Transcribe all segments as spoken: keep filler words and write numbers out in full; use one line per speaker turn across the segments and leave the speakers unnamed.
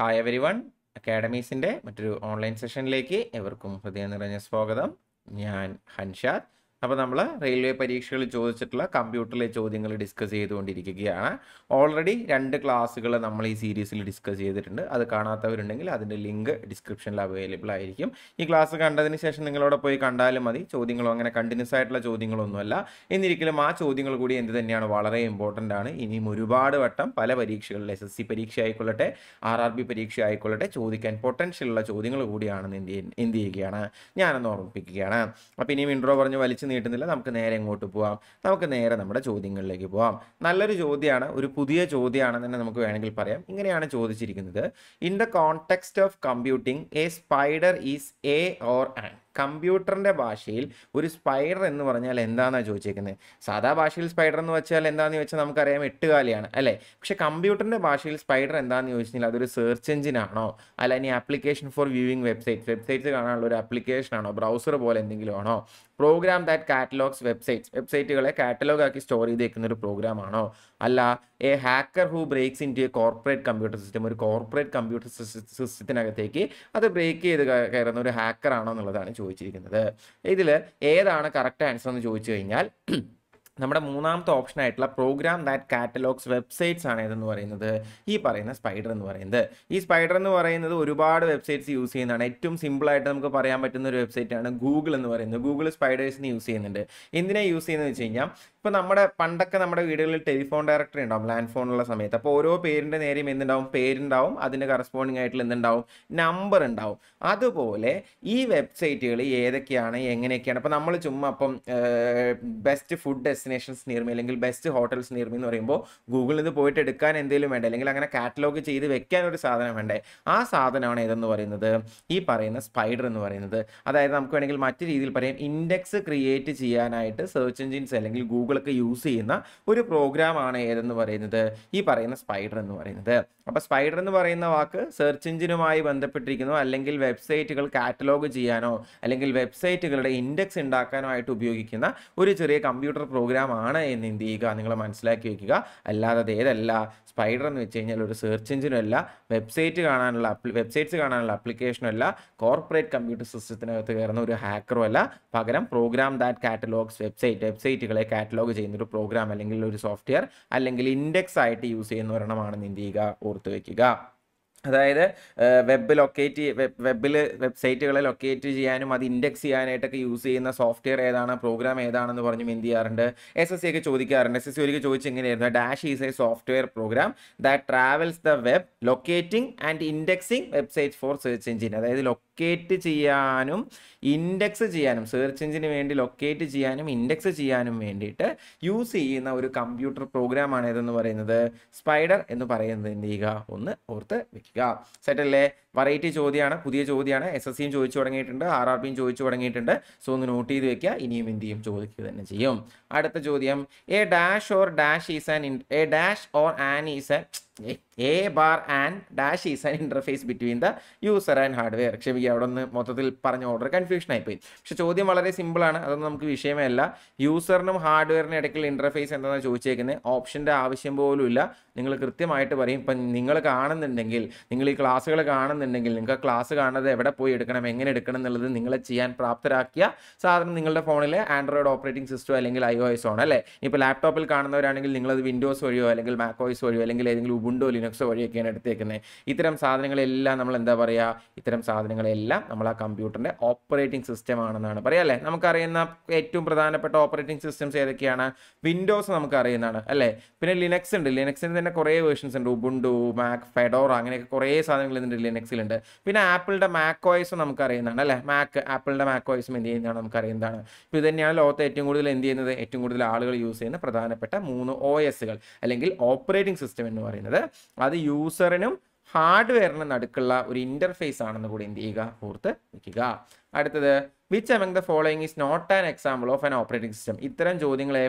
Hi every one, അക്കാഡമീസിൻ്റെ മറ്റൊരു online സെഷനിലേക്ക് എവർക്കും ഹൃദയം നിറഞ്ഞ സ്വാഗതം. ഞാൻ ഹൻഷാദ്. അപ്പോൾ നമ്മൾ റെയിൽവേ പരീക്ഷകളിൽ ചോദിച്ചിട്ടുള്ള കമ്പ്യൂട്ടറിലെ ചോദ്യങ്ങൾ ഡിസ്കസ് ചെയ്തുകൊണ്ടിരിക്കുകയാണ്. ഓൾറെഡി രണ്ട് ക്ലാസ്സുകൾ നമ്മൾ ഈ സീരീസിൽ ഡിസ്കസ് ചെയ്തിട്ടുണ്ട്. അത് കാണാത്തവരുണ്ടെങ്കിൽ അതിൻ്റെ ലിങ്ക് ഡിസ്ക്രിപ്ഷനിൽ അവൈലബിൾ ആയിരിക്കും. ഈ ക്ലാസ് കണ്ടതിന് ശേഷം നിങ്ങളവിടെ പോയി കണ്ടാലും മതി. ചോദ്യങ്ങളോ അങ്ങനെ കണ്ടിന്യൂസ് ആയിട്ടുള്ള ചോദ്യങ്ങളൊന്നുമല്ല. എന്നിരിക്കലും ആ ചോദ്യങ്ങൾ കൂടി എന്ത് തന്നെയാണ്, വളരെ ഇമ്പോർട്ടൻ്റ് ആണ്. ഇനിയും ഒരുപാട് വട്ടം പല പരീക്ഷകളിൽ എസ് എസ് സി പരീക്ഷ ആയിക്കൊള്ളട്ടെ, ആർ ആർ ബി പരീക്ഷ ആയിക്കൊള്ളട്ടെ, ചോദിക്കാൻ പൊട്ടൻഷ്യലുള്ള ചോദ്യങ്ങൾ കൂടിയാണെന്ന് എന്ത് എന്ത് ചെയ്യുകയാണ് ഞാനൊന്ന് ഓർമ്മിപ്പിക്കുകയാണ്. അപ്പോൾ ഇനിയും ഇൻട്രോ പറഞ്ഞ് വലിച്ചു നീട്ടുന്നില്ല, നമുക്ക് നേരെ എങ്ങോട്ട് പോവാം. നമുക്ക് നേരെ നമ്മുടെ ചോദ്യങ്ങളിലേക്ക് പോവാം. നല്ലൊരു ചോദ്യമാണ്, ഒരു പുതിയ ചോദ്യമാണെന്ന് തന്നെ നമുക്ക് വേണമെങ്കിൽ പറയാം. ഇങ്ങനെയാണ് ചോദിച്ചിരിക്കുന്നത്: in the context of computing a spider is a or an. കമ്പ്യൂട്ടറിൻ്റെ ഭാഷയിൽ ഒരു സ്പൈഡർ എന്ന് പറഞ്ഞാൽ എന്താണെന്നാണ് ചോദിച്ചേക്കുന്നത്. സാധാ ഭാഷയിൽ സ്പൈഡർ എന്ന് വെച്ചാൽ എന്താണെന്ന് ചോദിച്ചാൽ നമുക്കറിയാം, എട്ടുകാലിയാണ് അല്ലേ. പക്ഷേ കമ്പ്യൂട്ടറിൻ്റെ ഭാഷയിൽ സ്പൈഡർ എന്താണെന്ന് ചോദിച്ചാൽ അതൊരു സെർച്ച് എഞ്ചിൻ ആണോ, അല്ല ഇനി application for viewing website websites കാണാനുള്ള ഒരു ആപ്ലിക്കേഷൻ ആണോ, ബ്രൗസർ പോലെ എന്തെങ്കിലും ആണോ, പ്രോഗ്രാം ദാറ്റ് കാറ്റലോഗ്സ് വെബ്സൈറ്റ്സ് വെബ്സൈറ്റുകളെ കാറ്റലോഗ് ആക്കി സ്റ്റോർ ചെയ്തേക്കുന്ന ഒരു പ്രോഗ്രാം ആണോ, അല്ല a hacker who breaks into a corporate computer system ഒരു കോർപ്പറേറ്റ് കമ്പ്യൂട്ടർ സിസ്റ്റത്തിനകത്തേക്ക് അത് ബ്രേക്ക് ചെയ്ത് കയറുന്ന ഒരു ഹാക്കർ ആണോ എന്നുള്ളതാണ് ചോദിച്ചിരിക്കുന്നത്. ഇതിൽ ഏതാണ് കറക്റ്റ് ആൻസർ എന്ന് ചോദിച്ചു കഴിഞ്ഞാൽ നമ്മുടെ മൂന്നാമത്തെ ഓപ്ഷൻ ആയിട്ടുള്ള പ്രോഗ്രാം ദാറ്റ് കാറ്റലോഗ്സ് വെബ്സൈറ്റ്സ് ആണ് ഏതെന്ന് പറയുന്നത്, ഈ പറയുന്ന സ്പൈഡർ എന്ന് പറയുന്നത്. ഈ സ്പൈഡർ എന്ന് പറയുന്നത് ഒരുപാട് വെബ്സൈറ്റ്സ് യൂസ് ചെയ്യുന്നതാണ്. ഏറ്റവും സിമ്പിളായിട്ട് നമുക്ക് പറയാൻ പറ്റുന്ന ഒരു വെബ്സൈറ്റാണ് ഗൂഗിൾ എന്ന് പറയുന്നത്. ഗൂഗിൾ സ്പൈഡേഴ്സിന് യൂസ് ചെയ്യുന്നുണ്ട്. എന്തിനാണ് യൂസ് ചെയ്യുന്നത് വെച്ച് കഴിഞ്ഞാൽ, ഇപ്പോൾ നമ്മുടെ പണ്ടൊക്കെ നമ്മുടെ വീടുകളിൽ ടെലിഫോൺ ഡയറക്ടറി ഉണ്ടാവും, ലാൻഡ് ഫോണുള്ള സമയത്ത്. അപ്പോൾ ഓരോ പേരിൻ്റെ നേരെയും എന്തുണ്ടാവും, പേരുണ്ടാവും, അതിൻ്റെ കറസ്പോണ്ടിങ് ആയിട്ടുള്ള എന്തുണ്ടാവും, നമ്പർ ഉണ്ടാവും. അതുപോലെ ഈ വെബ്സൈറ്റുകൾ ഏതൊക്കെയാണ്, എങ്ങനെയൊക്കെയാണ്. അപ്പോൾ നമ്മൾ ചുമ്മാ അപ്പം best food destinations near me അല്ലെങ്കിൽ ബെസ്റ്റ് ഹോട്ടൽസ് നിയർ മീ എന്ന് പറയുമ്പോൾ ഗൂഗിളിൽ നിന്ന് പോയിട്ട് എടുക്കാൻ എന്തെങ്കിലും വേണ്ടേ, അല്ലെങ്കിൽ അങ്ങനെ കാറ്റലോഗ് ചെയ്ത് വെക്കാൻ ഒരു സാധനം വേണ്ടേ. ആ സാധനമാണ് ഏതെന്ന് പറയുന്നത്, ഈ പറയുന്ന സ്പൈഡർ എന്ന് പറയുന്നത്. അതായത് നമുക്ക് വേണമെങ്കിൽ മറ്റു രീതിയിൽ പറയാം, ഇൻഡെക്സ് ക്രിയേറ്റ് ചെയ്യാനായിട്ട് സെർച്ച് എഞ്ചിൻസ് അല്ലെങ്കിൽ ഗൂഗിളൊക്കെ യൂസ് ചെയ്യുന്ന ഒരു പ്രോഗ്രാമാണ് ഏതെന്ന് പറയുന്നത്, ഈ പറയുന്ന സ്പൈഡർ എന്ന് പറയുന്നത്. അപ്പോൾ സ്പൈഡർ എന്ന് പറയുന്ന വാക്ക് സെർച്ച് എഞ്ചിനുമായി ബന്ധപ്പെട്ടിരിക്കുന്നു, അല്ലെങ്കിൽ വെബ്സൈറ്റുകൾ കാറ്റലോഗ് ചെയ്യാനോ അല്ലെങ്കിൽ വെബ്സൈറ്റുകളുടെ ഇൻഡെക്സ് ഉണ്ടാക്കാനോ ആയിട്ട് ഉപയോഗിക്കുന്ന ഒരു ചെറിയ കമ്പ്യൂട്ടർ പ്രോഗ്രാം ആണ് എന്ന് എന്ത് ചെയ്യുക, നിങ്ങൾ മനസ്സിലാക്കി വയ്ക്കുക. അല്ലാതെ അത് ഏതല്ല. സ്പൈഡർ എന്ന് വെച്ച് കഴിഞ്ഞാൽ ഒരു സെർച്ച് എഞ്ചിനും അല്ല, വെബ്സൈറ്റ് കാണാനുള്ള വെബ്സൈറ്റ്സ് കാണാനുള്ള ആപ്ലിക്കേഷനും അല്ല, കോർപ്പറേറ്റ് കമ്പ്യൂട്ടർ സിസ്റ്റത്തിനകത്ത് കയറുന്ന ഒരു ഹാക്കറും അല്ല. പകരം പ്രോഗ്രാം ദാറ്റ് കാറ്റലോഗ്സ് വെബ്സൈറ്റ് വെബ്സൈറ്റുകളെ കാറ്റലോഗ് ചെയ്യുന്ന ഒരു പ്രോഗ്രാം അല്ലെങ്കിൽ ഒരു സോഫ്റ്റ്വെയർ അല്ലെങ്കിൽ ഇൻഡെക്സ് ആയിട്ട് യൂസ് ചെയ്യുന്ന ഒരെണ്ണമാണെന്ന് എന്ത് ചെയ്യുക, ഓർത്ത് വയ്ക്കുക. അതായത് വെബ് ലൊക്കേറ്റ് വെബിൽ വെബ്സൈറ്റുകളെ ലൊക്കേറ്റ് ചെയ്യാനും അത് ഇൻഡെക്സ് ചെയ്യാനായിട്ടൊക്കെ യൂസ് ചെയ്യുന്ന സോഫ്റ്റ്വെയർ ഏതാണ്, പ്രോഗ്രാം ഏതാണെന്ന് പറഞ്ഞും എന്ത് ചെയ്യാറുണ്ട്, എസ് എസ് സി ഒക്കെ ചോദിക്കാറുണ്ട്. എസ് എസ് സി ഒരിക്കൽ ചോദിച്ച് എങ്ങനെയായിരുന്നു, dash is a software program that travels the web locating and indexing website for search engine. അതായത് ലൊക്കേറ്റ് ചെയ്യാനും ഇൻഡെക്സ് ചെയ്യാനും, സെർച്ച് എഞ്ചിന് വേണ്ടി ലൊക്കേറ്റ് ചെയ്യാനും ഇൻഡെക്സ് ചെയ്യാനും വേണ്ടിയിട്ട് യൂസ് ചെയ്യുന്ന ഒരു കമ്പ്യൂട്ടർ പ്രോഗ്രാമാണ് ഏതെന്ന് പറയുന്നത്, സ്പൈഡർ എന്ന് പറയുന്നത്. എന്ത് ചെയ്യുക, ഒന്ന് ഓർത്ത് വെക്കുക. സെറ്റല്ലേ? വെറൈറ്റി ചോദ്യമാണ്, പുതിയ ചോദ്യമാണ്. എസ് എസ് സിയും ചോദിച്ചു തുടങ്ങിയിട്ടുണ്ട്, ആർ ആർ ബിയും ചോദിച്ചു തുടങ്ങിയിട്ടുണ്ട്. സോ ഒന്ന് നോട്ട് ചെയ്ത് വെക്കുക. ഇനിയും എന്ത് ചെയ്യും, ചോദിക്കുക തന്നെ ചെയ്യും. അടുത്ത ചോദ്യം, a dash or dash is an a dash or an is a a bar and dash is an interface between the user and hardware. ക്ഷമിക്കുക, അവിടെ ഒന്ന് മൊത്തത്തിൽ പറഞ്ഞ ഓർഡർ കൺഫ്യൂഷൻ ആയിപ്പോയി. പക്ഷേ ചോദ്യം വളരെ സിമ്പിളാണ്, അതൊന്നും നമുക്ക് വിഷയമേ അല്ല. യൂസറിനും ഹാർഡ്വെയറിനും ഇടയ്ക്കുള്ള ഇൻ്റർഫേസ് എന്താണെന്ന് ചോദിച്ചേക്കുന്നത്. ഓപ്ഷൻ്റെ ആവശ്യം പോലും ഇല്ല. നിങ്ങൾ കൃത്യമായിട്ട് പറയും. ഇപ്പം നിങ്ങൾ കാണുന്നുണ്ടെങ്കിൽ, നിങ്ങൾ ഈ ക്ലാസ്സുകൾ കാണുന്നുണ്ടെങ്കിൽ, നിങ്ങൾക്ക് ക്ലാസ് കാണുന്നത് എവിടെ പോയി എടുക്കണം, എങ്ങനെ എടുക്കണം എന്നുള്ളത് നിങ്ങളെ ചെയ്യാൻ പ്രാപ്തരാക്കിയ സാധനം നിങ്ങളുടെ ഫോണിലെ ആൻഡ്രോയിഡ് ഓപ്പറേറ്റിംഗ് സിസ്റ്റം അല്ലെങ്കിൽ ഐ ഒ എസ് ആണ് അല്ലേ. ഇപ്പോൾ ലാപ്ടോപ്പിൽ കാണുന്നവരാണെങ്കിൽ നിങ്ങളത് വിൻഡോസ് വഴിയോ അല്ലെങ്കിൽ മാക് ഒ എസ് വഴിയോ അല്ലെങ്കിൽ ഏതെങ്കിലും ഉബുണ്ടോ ലിനക്സോ വഴിയൊക്കെയാണ് എടുത്തേക്കുന്നത്. ഇത്തരം സാധനങ്ങളെല്ലാം നമ്മൾ എന്താ പറയുക, ഇത്തരം സാധനങ്ങളെല്ലാം നമ്മൾ ആ കമ്പ്യൂട്ടറിൻ്റെ ഓപ്പറേറ്റിംഗ് സിസ്റ്റം ആണെന്നാണ് പറയുക അല്ലേ. നമുക്കറിയുന്ന ഏറ്റവും പ്രധാനപ്പെട്ട ഓപ്പറേറ്റിംഗ് സിസ്റ്റംസ് ഏതൊക്കെയാണ്, വിൻഡോസ് നമുക്ക് അറിയുന്നതാണ് അല്ലേ. പിന്നെ ലിനക്സ് ഉണ്ട്, ലിനക്സിന് തന്നെ കുറേ വേർഷൻസ് ഉണ്ട്, ഉബുണ്ടു, മാക്, ഫെഡോറ, അങ്ങനെയൊക്കെ കുറേ സാധനങ്ങൾ ഇതിൻ്റെ ലിനക്സിലുണ്ട്. പിന്നെ ആപ്പിളിൻ്റെ മാക് ഒ എസും നമുക്ക് അറിയുന്നതാണ് അല്ലേ. മാക് ആപ്പിളിൻ്റെ മാക് ഒ എസും എന്ത് ചെയ്യുന്നതാണ് നമുക്ക് അറിയുന്നതാണ്. ഇപ്പോൾ ഇത് തന്നെയാണ് ലോകത്ത് ഏറ്റവും കൂടുതൽ എന്ത് ചെയ്യുന്നത്, ഏറ്റവും കൂടുതൽ ആളുകൾ യൂസ് ചെയ്യുന്ന പ്രധാനപ്പെട്ട മൂന്ന് ഒ എസുകൾ അല്ലെങ്കിൽ ഓപ്പറേറ്റിംഗ് സിസ്റ്റം എന്ന് പറയുന്നത്. അത് യൂസറിനും ഹാർഡ്വെയറിനും നടുക്കുള്ള ഒരു ഇൻ്റർഫേസ് ആണെന്ന് കൂടി എന്ത് ചെയ്യുക, ഓർത്ത് വയ്ക്കുക. അടുത്തത്, which among the following is not an example of an operating system. ഇത്തരം ചോദ്യങ്ങൾ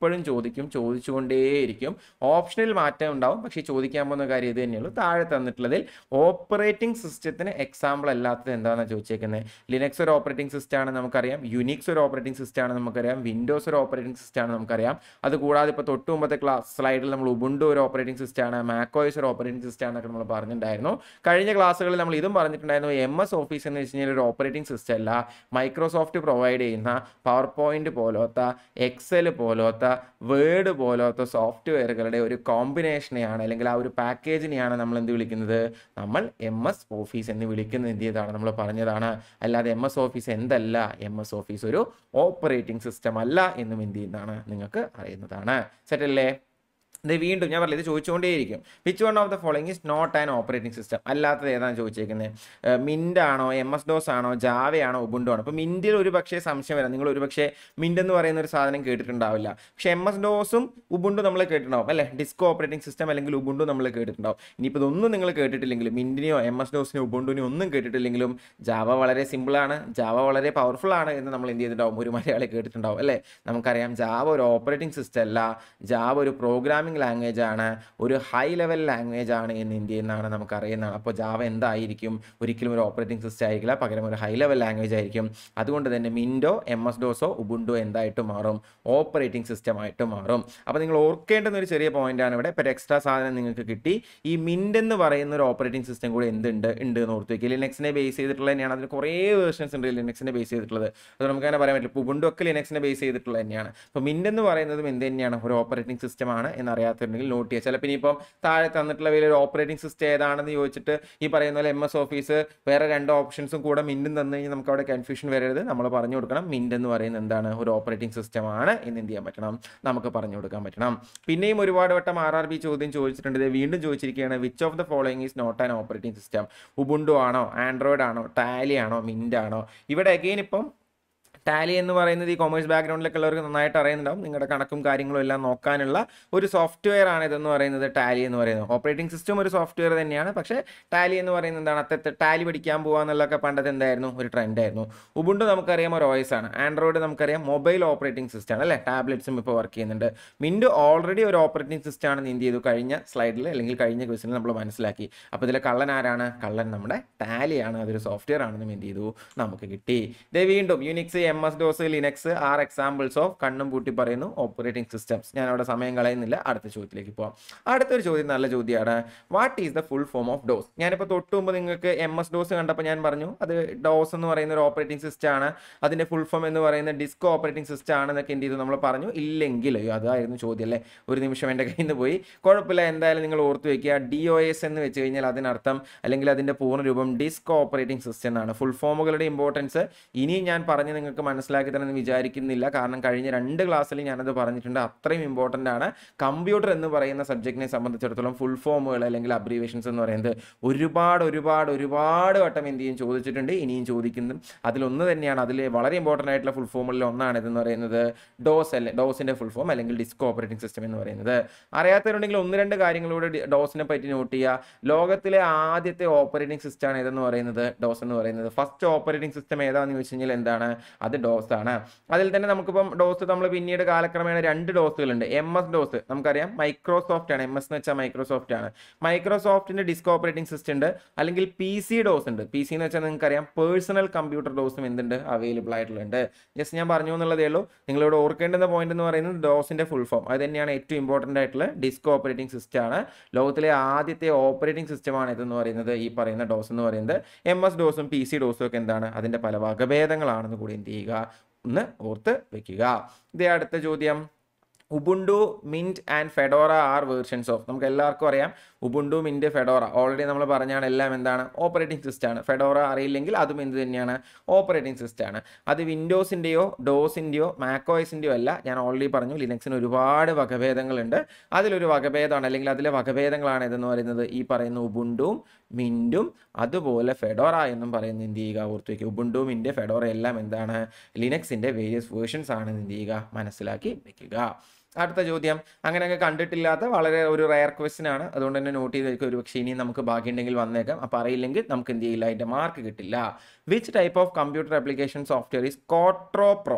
എപ്പോഴും ചോദിക്കും, ചോദിച്ചുകൊണ്ടേയിരിക്കും. ഓപ്ഷനിൽ മാറ്റം ഉണ്ടാവും, പക്ഷേ ചോദിക്കാൻ പോകുന്ന കാര്യം ഇത് തന്നെയുള്ളൂ. താഴെ തന്നിട്ടുള്ളതിൽ ഓപ്പറേറ്റിംഗ് സിസ്റ്റത്തിന് എക്സാമ്പിൾ അല്ലാത്തത് എന്താണെന്ന് ചോദിച്ചേക്കുന്നത്. ലിനക്സ് ഒരു ഓപ്പറേറ്റിംഗ് സിസ്റ്റം ആണ് നമുക്കറിയാം, യുനിക്സ് ഒരു ഓപ്പറേറ്റിംഗ് സിസ്റ്റം ആണ് നമുക്കറിയാം, വിൻഡോസ് ഒരു ഓപ്പറേറ്റിംഗ് സിസ്റ്റം ആണ് നമുക്കറിയാം. അതുകൂടാതെ ഇപ്പോൾ തൊട്ട് മുമ്പത്തെ ക്ലാസ് സ്ലൈഡിൽ നമ്മൾ ഉബുണ്ടു ഒരു ഓപ്പറേറ്റിംഗ് സിസ്റ്റം ആണ്, മാക്കോയ്സ് ഒരു ഓപ്പറേറ്റിംഗ് സിസ്റ്റം ആണെന്നൊക്കെ നമ്മൾ പറഞ്ഞിട്ടുണ്ടായിരുന്നു. കഴിഞ്ഞ ക്ലാസ്സുകളിൽ നമ്മൾ ഇതും പറഞ്ഞിട്ടുണ്ടായിരുന്നു. എം എസ് ഓഫീസ് എന്ന് വെച്ച് കഴിഞ്ഞാൽ ഒരു ഓപ്പറേറ്റിംഗ് സിസ്റ്റം അല്ല, മൈക്രോസോഫ്റ്റ് പ്രൊവൈഡ് ചെയ്യുന്ന പവർ പോയിന്റ് പോലത്തെ, എക്സൽ പോലത്തെ, വേർഡ് പോലത്തെ സോഫ്റ്റ്വെയറുകളുടെ ഒരു കോമ്പിനേഷനെയാണ് അല്ലെങ്കിൽ ആ ഒരു പാക്കേജിനെയാണ് നമ്മൾ എന്ത് വിളിക്കുന്നത്, നമ്മൾ എം എസ് ഓഫീസ് എന്ന് വിളിക്കുന്നത്. എന്ത് ചെയ്താണ് നമ്മൾ പറഞ്ഞതാണ്. അല്ലാതെ എം എസ് ഓഫീസ് എന്തല്ല, എം എസ് ഓഫീസ് ഒരു ഓപ്പറേറ്റിംഗ് സിസ്റ്റം അല്ല എന്നും എന്ത് ചെയ്യുന്നതാണ് നിങ്ങൾക്ക് അറിയുന്നതാണ്. സെറ്റല്ലേ? ഇത് വീണ്ടും ഞാൻ പറഞ്ഞത്, ഇത് ചോദിച്ചുകൊണ്ടേയിരിക്കും. Which one of the following is not an operating system? അല്ലാത്തത് ഏതാണ് ചോദിച്ചേക്കുന്നത്? മിൻറ്റ് ആണോ, എം എസ് ഡോസ് ആണോ, ജാവയാണോ, ഉബുണ്ടു ആണോ? അപ്പോൾ മിൻറ്റിൽ ഒരു പക്ഷേ സംശയം വരാം. നിങ്ങൾ ഒരു പക്ഷേ മിൻറ്റ് എന്ന് പറയുന്ന ഒരു സാധനം കേട്ടിട്ടുണ്ടാവില്ല. പക്ഷേ എം എസ് ഡോസും ഉബുണ്ടു നമ്മൾ കേട്ടിട്ടുണ്ടാവും അല്ലേ? ഡിസ്കോ ഓപ്പറേറ്റിംഗ് സിസ്റ്റം അല്ലെങ്കിൽ ഉബുണ്ടു നമ്മൾ കേട്ടിട്ടുണ്ടാവും. ഇനിയിപ്പോൾ ഇതൊന്നും നിങ്ങൾ കേട്ടിട്ടില്ലെങ്കിലും, മിൻറ്റിനെയോ എം എസ് ഡോസിനെയോ ഉബുണ്ടുവിനെയോ ഒന്നും കേട്ടിട്ടില്ലെങ്കിലും, ജാവ വളരെ സിമ്പിളാണ്, ജാവ വളരെ പവർഫുൾ ആണ് എന്ന് നമ്മൾ എന്ത് ചെയ്തിട്ടുണ്ടാവും, ഒരു മലയാളി കേട്ടിട്ടുണ്ടാവും അല്ലേ? നമുക്കറിയാം ജാവ ഒരു ഓപ്പറേറ്റിംഗ് സിസ്റ്റം അല്ല, ജാവ ഒരു പ്രോഗ്രാമിംഗ് ലാംഗ്വേജ് ആണ്, ഒരു ഹൈ ലെവൽ ലാംഗ്വേജ് ആണ് എന്ന് ഇന്ത്യ എന്നാണ് നമുക്ക് അറിയുന്നതാണ്. അപ്പോൾ ജാവ എന്തായിരിക്കും? ഒരിക്കലും ഒരു ഓപ്പറേറ്റിംഗ് സിസ്റ്റം ആയിരിക്കില്ല, പകരം ഒരു ഹൈ ലെവൽ ലാംഗ്വേജ് ആയിരിക്കും. അതുകൊണ്ട് തന്നെ മിൻറ്റോ എം എസ് ഡോസോ ഉബുണ്ടോ എന്തായിട്ട് മാറും? ഓപ്പറേറ്റിംഗ് സിസ്റ്റം ആയിട്ട് മാറും. അപ്പോൾ നിങ്ങൾ ഓർക്കേണ്ടുന്ന ഒരു ചെറിയ പോയിന്റ് ആണ് ഇവിടെ. ഇപ്പോൾ എക്സ്ട്രാ സാധനം നിങ്ങൾക്ക് കിട്ടി. ഈ മിൻറ്റ് എന്ന് പറയുന്ന ഒരു ഓപ്പറേറ്റിംഗ് സിസ്റ്റം കൂടെ എന്തുണ്ട് ഉണ്ട് എന്ന് ഓർത്ത് വയ്ക്കുക. ലിനക്സിനെ ബേസ് ചെയ്തിട്ടുള്ള തന്നെയാണ്. അതിന് കുറേ വേർഷൻസ് ഉണ്ട് ലിനക്സിനെ ബേസ് ചെയ്തിട്ടുള്ളത്. അത് നമുക്ക് അങ്ങനെ പറയാൻ പറ്റില്ല. ഉബുണ്ടു ഒക്കെ ലിനക്സിനെ ബേസ് ചെയ്തിട്ടുള്ള തന്നെയാണ്. അപ്പോൾ മിൻറ്റ് എന്ന് പറയുന്നതും എന്ത് തന്നെയാണ്? ഒരു ഓപ്പറേറ്റിംഗ് സിസ്റ്റം ആണ് എന്നറിയാം. അറിയാത്തുണ്ടെങ്കിൽ നോട്ട് ചെയ്യുക. ചിലപ്പോൾ ഇനിയിപ്പം താഴെ തന്നിട്ടുള്ള വലിയൊരു ഓപ്പറേറ്റിംഗ് സിസ്റ്റം ഏതാണെന്ന് ചോദിച്ചിട്ട് ഈ പറയുന്ന പോലെ എം എസ് ഓഫീസ് വേറെ രണ്ട് ഓപ്ഷൻസും കൂടെ മിൻറ്റും തന്നു കഴിഞ്ഞാൽ നമുക്ക് അവിടെ കൺഫ്യൂഷൻ വരരുത്. നമ്മൾ പറഞ്ഞു കൊടുക്കണം മിൻറ്റ് എന്ന് പറയുന്നത് എന്താണ്? ഒരു ഓപ്പറേറ്റിംഗ് സിസ്റ്റം ആണ് എന്ന് എന്ത് ചെയ്യാൻ പറ്റണം? നമുക്ക് പറഞ്ഞു കൊടുക്കാൻ പറ്റണം. പിന്നെയും ഒരുപാട് വട്ടം ആർ ആർ ബി ചോദ്യം ചോദിച്ചിട്ടുണ്ട്. വീണ്ടും ചോദിച്ചിരിക്കുകയാണ്, which of the following is not an operating system? Ubuntu ആണോ, ആൻഡ്രോയിഡ് ആണോ, ടാലി ആണോ, മിൻറ്റ് ആണോ? ഇവിടെ അഗെയിൻ ഇപ്പം ടാലി എന്ന് പറയുന്നത് ഈ കൊമേഴ്സ് ബാക്ക്ഗ്രൗണ്ടിലൊക്കെ ഉള്ളവർക്ക് നന്നായിട്ട് അറിയുന്നുണ്ടാവും. നിങ്ങളുടെ കണക്കും കാര്യങ്ങളും എല്ലാം നോക്കാനുള്ള ഒരു സോഫ്റ്റ്വെയർ ആണ് ഇതെന്ന് പറയുന്നത്, ടാലി എന്ന് പറയുന്നത്. ഓപ്പറേറ്റിംഗ് സിസ്റ്റം ഒരു സോഫ്റ്റ്വെയർ തന്നെയാണ്, പക്ഷേ ടാലി എന്ന് പറയുന്നത് എന്താണ്? അത്തത്തെ ടാലി പഠിക്കാൻ പോകുക എന്നുള്ളതൊക്കെ പണ്ടത്തെ എന്തായിരുന്നു? ഒരു ട്രെൻഡായിരുന്നു. ഉബുണ്ടു നമുക്കറിയാം ഒരു ഓയസ് ആണ്. ആൻഡ്രോയിഡ് നമുക്കറിയാം മൊബൈൽ ഓപ്പറേറ്റിംഗ് സിസ്റ്റം ആണ് അല്ലേ? ടാബ്ലറ്റ്സും ഇപ്പോൾ വർക്ക് ചെയ്യുന്നുണ്ട്. മിൻറ്റ് ഓൾറെഡി ഒരു ഓപ്പറേറ്റിംഗ് സിസ്റ്റം ആണെന്ന് എന്ത് ചെയ്തു? കഴിഞ്ഞ സ്ലൈഡിൽ അല്ലെങ്കിൽ കഴിഞ്ഞ ക്വസ്റ്റിൽ നമ്മൾ മനസ്സിലാക്കി. അപ്പോൾ ഇതിലെ കള്ളൻ ആരാണ്? കള്ളൻ നമ്മുടെ ടാലിയാണ്. അതൊരു സോഫ്റ്റ്വെയർ ആണെന്നും എന്ത് ചെയ്തു? നമുക്ക് കിട്ടി. ഇത് വീണ്ടും Unix, M S DOS, Linux are examples of കണ്ണും പൂട്ടി പറയുന്നു ഓപ്പറേറ്റിംഗ് സിസ്റ്റംസ്. ഞാൻ അവിടെ സമയം കളയുന്നില്ല, അടുത്ത ചോദ്യത്തിലേക്ക് പോകാം. അടുത്തൊരു ചോദ്യം നല്ല ചോദ്യമാണ്. What is the full form of DOS? ഞാനിപ്പോൾ തൊട്ട് മുമ്പ് നിങ്ങൾക്ക് എം എസ് ഡോസ് കണ്ടപ്പോൾ ഞാൻ പറഞ്ഞു അത് ഡോസ് എന്ന് പറയുന്ന ഒരു ഓപ്പറേറ്റിംഗ് സിസ്റ്റം ആണ്, അതിൻ്റെ ഫുൾ ഫോം എന്ന് പറയുന്ന ഡിസ്കോ ഓപ്പറേറ്റിംഗ് സിസ്റ്റം ആണെന്നൊക്കെ എന്ത് ചെയ്തു നമ്മൾ പറഞ്ഞു. ഇല്ലെങ്കിൽ അതായിരുന്നു ചോദ്യം അല്ലേ? ഒരു നിമിഷം എൻ്റെ കയ്യിൽ നിന്ന് പോയി. കുഴപ്പമില്ല, എന്തായാലും നിങ്ങൾ ഓർത്ത് വയ്ക്കുക. ഡി ഒ എസ് എന്ന് വെച്ച് കഴിഞ്ഞാൽ അതിനർത്ഥം അല്ലെങ്കിൽ അതിൻ്റെ പൂർണ്ണരൂപം ഡിസ്ക് ഓപ്പറേറ്റിംഗ് സിസ്റ്റം എന്നാണ്. ഫുൾ ഫോമുകളുടെ ഇമ്പോർട്ടൻസ് ഇനിയും ഞാൻ പറഞ്ഞ് നിങ്ങൾക്ക് മനസ്സിലാക്കി തരുമെന്ന് വിചാരിക്കുന്നില്ല. കാരണം കഴിഞ്ഞ രണ്ട് ക്ലാസ്സിൽ ഞാനത് പറഞ്ഞിട്ടുണ്ട്. അത്രയും ഇമ്പോർട്ടൻ്റ് ആണ്. കമ്പ്യൂട്ടർ എന്ന് പറയുന്ന സബ്ജക്റ്റിനെ സംബന്ധിച്ചിടത്തോളം ഫുൾ ഫോമുകൾ അല്ലെങ്കിൽ അബ്രീവേഷൻസ് എന്ന് പറയുന്നത് ഒരുപാട് ഒരുപാട് ഒരുപാട് വട്ടം എന്ത് ചെയ്യും ചോദിച്ചിട്ടുണ്ട്, ഇനിയും ചോദിക്കുന്നു. അതിലൊന്ന് തന്നെയാണ്, അതിൽ വളരെ ഇമ്പോർട്ടൻ്റ് ആയിട്ടുള്ള ഫുൾ ഫോമുകളിൽ ഒന്നാണ് ഇതെന്ന് പറയുന്നത് ഡോസ് അല്ലെ ഡോസിൻ്റെ ഫുൾ ഫോം അല്ലെങ്കിൽ ഡിസ്ക് ഓപ്പറേറ്റിംഗ് സിസ്റ്റം എന്ന് പറയുന്നത്. അറിയാത്തവരുണ്ടെങ്കിൽ ഒന്ന് രണ്ട് കാര്യങ്ങളൂടെ ഡോസിനെ പറ്റി നോട്ട് ചെയ്യുക. ലോകത്തിലെ ആദ്യത്തെ ഓപ്പറേറ്റിംഗ് സിസ്റ്റം ആണ് ഇതെന്ന് പറയുന്നത് ഡോസ് എന്ന് പറയുന്നത്. ഫസ്റ്റ് ഓപ്പറേറ്റിംഗ് സിസ്റ്റം ഏതാണെന്ന് ചോദിച്ചു കഴിഞ്ഞാൽ എന്താണ്? അത് ഡോസ് ആണ്. അതിൽ തന്നെ നമുക്കിപ്പം ഡോസ് നമ്മൾ പിന്നീട് കാലക്രമേണ രണ്ട് ഡോസുകളുണ്ട്. എം എസ് ഡോസ് നമുക്കറിയാം മൈക്രോസോഫ്റ്റ് ആണ്. എം എസ് എന്ന് വെച്ചാൽ മൈക്രോസോഫ്റ്റ് ആണ്. മൈക്രോസോഫ്റ്റിന്റെ ഡിസ്ക് ഓപ്പറേറ്റിംഗ് സിസ്റ്റം ഉണ്ട്. അല്ലെങ്കിൽ പി സി ഡോസ് ഉണ്ട്. പി സി എന്ന് വെച്ചാൽ നിങ്ങൾക്കറിയാം പേഴ്സണൽ കമ്പ്യൂട്ടർ ഡോസും എന്തുണ്ട്? അവൈലബിൾ ആയിട്ടുള്ളത്. ജസ്റ്റ് ഞാൻ പറഞ്ഞു എന്നുള്ളതേ ഉള്ളൂ. നിങ്ങളിവിടെ ഓർക്കേണ്ടുന്ന പോയിന്റ് എന്ന് പറയുന്നത് ഡോസിന്റെ ഫുൾ ഫോം അത് തന്നെയാണ് ഏറ്റവും ഇമ്പോർട്ടൻ്റ് ആയിട്ടുള്ള ഡിസ്ക് ഓപ്പറേറ്റിംഗ് സിസ്റ്റം ആണ്. ലോകത്തിലെ ആദ്യത്തെ ഓപ്പറേറ്റിംഗ് സിസ്റ്റം ആണ് ഇതെന്ന് പറയുന്നത് ഈ പറയുന്ന ഡോസ് എന്ന് പറയുന്നത്. എം എസ് ഡോസും പി സി ഡോസും ഒക്കെ എന്താണ്? അതിന്റെ പല വകഭേദങ്ങളാണെന്ന് കൂടി എന്ത് ചെയ്യുക, ഒന്ന് ഓർത്ത് വെക്കുക. ഇതേ അടുത്ത ചോദ്യം. Ubuntu, Mint and Fedora are versions of. നമുക്ക് എല്ലാവർക്കും അറിയാം ഉബുണ്ടു, മിൻറ്റ്, ഫെഡോറ ഓൾറെഡി നമ്മൾ പറഞ്ഞാണ് എല്ലാം എന്താണ്? ഓപ്പറേറ്റിംഗ് സിസ്റ്റം ആണ്. ഫെഡോറ അറിയില്ലെങ്കിൽ അതും എന്ത് തന്നെയാണ്? ഓപ്പറേറ്റിംഗ് സിസ്റ്റം ആണ്. അത് വിൻഡോസിൻ്റെയോ ഡോസിൻ്റെയോ മാക്കോയ്സിൻ്റെയോ അല്ല. ഞാൻ ഓൾറെഡി പറഞ്ഞു ലിനക്സിന് ഒരുപാട് വകഭേദങ്ങളുണ്ട്. അതിലൊരു വകഭേദമാണ് അല്ലെങ്കിൽ അതിലെ വകഭേദങ്ങളാണ് ഇതെന്ന് പറയുന്നത് ഈ പറയുന്ന ഉബുണ്ടുവും മിൻറ്റും അതുപോലെ ഫെഡോറ എന്നും പറയുന്നത് എന്ത് ചെയ്യുക? ഓർത്ത് വയ്ക്കുക. ഉബുണ്ടു, മിൻറ്റ്, ഫെഡോറ എല്ലാം എന്താണ്? ലിനക്സിൻ്റെ വേരിയസ് വേർഷൻസ് ആണെന്ന് എന്ത് ചെയ്യുക? മനസ്സിലാക്കി വെക്കുക. അടുത്ത ചോദ്യം അങ്ങനെയൊക്കെ കണ്ടിട്ടില്ലാത്ത വളരെ ഒരു റയർ ക്വസ്റ്റ്യൻ ആണ്. അതുകൊണ്ട് തന്നെ നോട്ട് ചെയ്ത് വെക്കുക. ഒരു പക്ഷേ ഇനി നമുക്ക് ഭാഗ്യമുണ്ടെങ്കിൽ വന്നേക്കാം. അപ്പോൾ അറിയില്ലെങ്കിൽ നമുക്ക് എന്ത് ചെയ്യില്ല, അതിൻ്റെ മാർക്ക് കിട്ടില്ല. Which type of computer application software is Quattro Pro?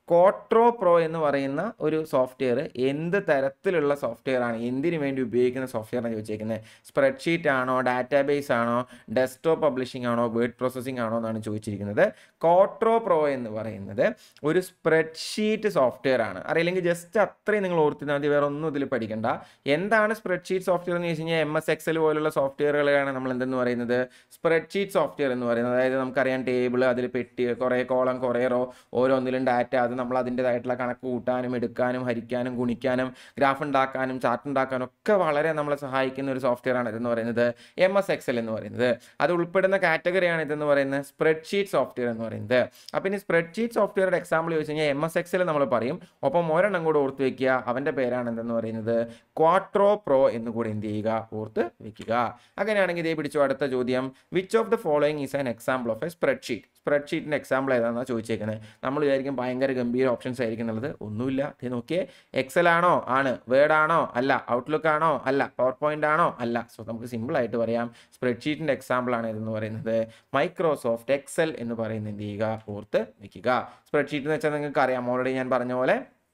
Quattro Pro എന്ന് പറയുന്ന ഒരു സോഫ്റ്റ്വെയർ എന്ത് തരത്തിലുള്ള സോഫ്റ്റ്വെയർ ആണ്, എന്തിനു വേണ്ടി ഉപയോഗിക്കുന്ന സോഫ്റ്റ്വെയർ ആണ് ചോദിച്ചേക്കുന്നത്? സ്പ്രെഡ്ഷീറ്റ് ആണോ, ഡാറ്റാബേസ് ആണോ, ഡെസ്ക്ടോപ്പ് പബ്ലിഷിംഗ് ആണോ, വേർഡ് പ്രോസസ്സിംഗ് ആണോ എന്നാണ് ചോദിച്ചിരിക്കുന്നത്. ക്വാട്രോ പ്രോ എന്ന് പറയുന്നത് ഒരു സ്പ്രെഡ്ഷീറ്റ് സോഫ്റ്റ്വെയർ ആണ്. അറിയില്ലെങ്കിൽ ജസ്റ്റ് അത്രയും നിങ്ങൾ ഓർത്തിരുന്നാൽ മതി, വേറെ ഒന്നും ഇതിൽ പഠിക്കണ്ട. എന്താണ് സ്പ്രെഡ്ഷീറ്റ് സോഫ്റ്റ്വെയർ എന്ന് ചോദിച്ചു കഴിഞ്ഞാൽ എം എസ് എക്സൽ പോലുള്ള സോഫ്റ്റ്വെയറുകളാണ് നമ്മൾ എന്തെന്ന് പറയുന്നത്? സ്പ്രെഡ്ഷീറ്റ് സോഫ്റ്റ്വെയർ എന്ന് പറയുന്നത്. അതായത് നമുക്കറിയാം ടേബിൾ, അതിൽ പെട്ടി, കുറേ കോളം, കുറേ റോ, ഓരോന്നിലും ഡാറ്റ, അത് നമ്മൾ അതിൻ്റെതായിട്ടുള്ള കണക്ക് കൂട്ടാനും എടുക്കാനും ഹരിക്കാനും ഗുണിക്കാനും ഗ്രാഫ് ഉണ്ടാക്കാനും ചാർട്ട് ഉണ്ടാക്കാനും ഒക്കെ വളരെ നമ്മളെ സഹായിക്കുന്ന ഒരു സോഫ്റ്റ്വെയർ ആണ് ഇതെന്ന് പറയുന്നത് എം എസ് എക്സൽ എന്ന് പറയുന്നത്. അത് ഉൾപ്പെടുന്ന കാറ്റഗറിയാണ് ഇതെന്ന് പറയുന്നത് സ്പ്രെഡ്ഷീറ്റ് സോഫ്റ്റ്വെയർ എന്ന് പറയുന്നത്. അപ്പം ഇനി സ്പ്രെഡ്ഷീറ്റ് സോഫ്റ്റ്വെയറുടെ എക്സാമ്പിൾ ചോദിച്ചു കഴിഞ്ഞാൽ എം എസ് എക്സൽ നമ്മൾ പറയും. ഒപ്പം ഒരെണ്ണം കൂടെ ഓർത്ത് വെക്കുക, അവൻ്റെ പേരാണ് എന്തെന്ന് പറയുന്നത് ക്വാട്രോ പ്രോ എന്ന് കൂടി എന്ത് ചെയ്യുക, ഓർത്ത് വെക്കുക. അങ്ങനെയാണെങ്കിൽ ഇതേ പിടിച്ചു അടുത്ത ചോദ്യം. Which of the following is an example of a spreadsheet? സ്പ്രെഡ്ഷീറ്റിൻ്റെ എക്സാമ്പിൾ ഏതാണെന്നാണ് ചോദിച്ചേക്കുന്നത്. നമ്മൾ വിചാരിക്കും ഭയങ്കര ഗംഭീര ഓപ്ഷൻസ് ആയിരിക്കും എന്നുള്ളത്. ഒന്നുമില്ല. ഇത് നോക്കിയേ, എക്സൽ ആണോ? ആണ്. വേർഡ് ആണോ? അല്ല. ഔട്ട്ലുക്ക് ആണോ? അല്ല. പവർ പോയിന്റ് ആണോ? അല്ല. സോ നമുക്ക് സിമ്പിൾ ആയിട്ട് പറയാം സ്പ്രെഡ്ഷീറ്റിൻ്റെ എക്സാമ്പിൾ ആണ് ഇതെന്ന് പറയുന്നത് മൈക്രോസോഫ്റ്റ് എക്സൽ എന്ന് പറയുന്നത് എന്ത് ചെയ്യുക, ഓർത്ത് വെക്കുക. സ്പ്രെഡ്ഷീറ്റ് എന്ന് വെച്ചാൽ നിങ്ങൾക്ക് അറിയാം, ഓൾറെഡി ഞാൻ പറഞ്ഞ പോലെ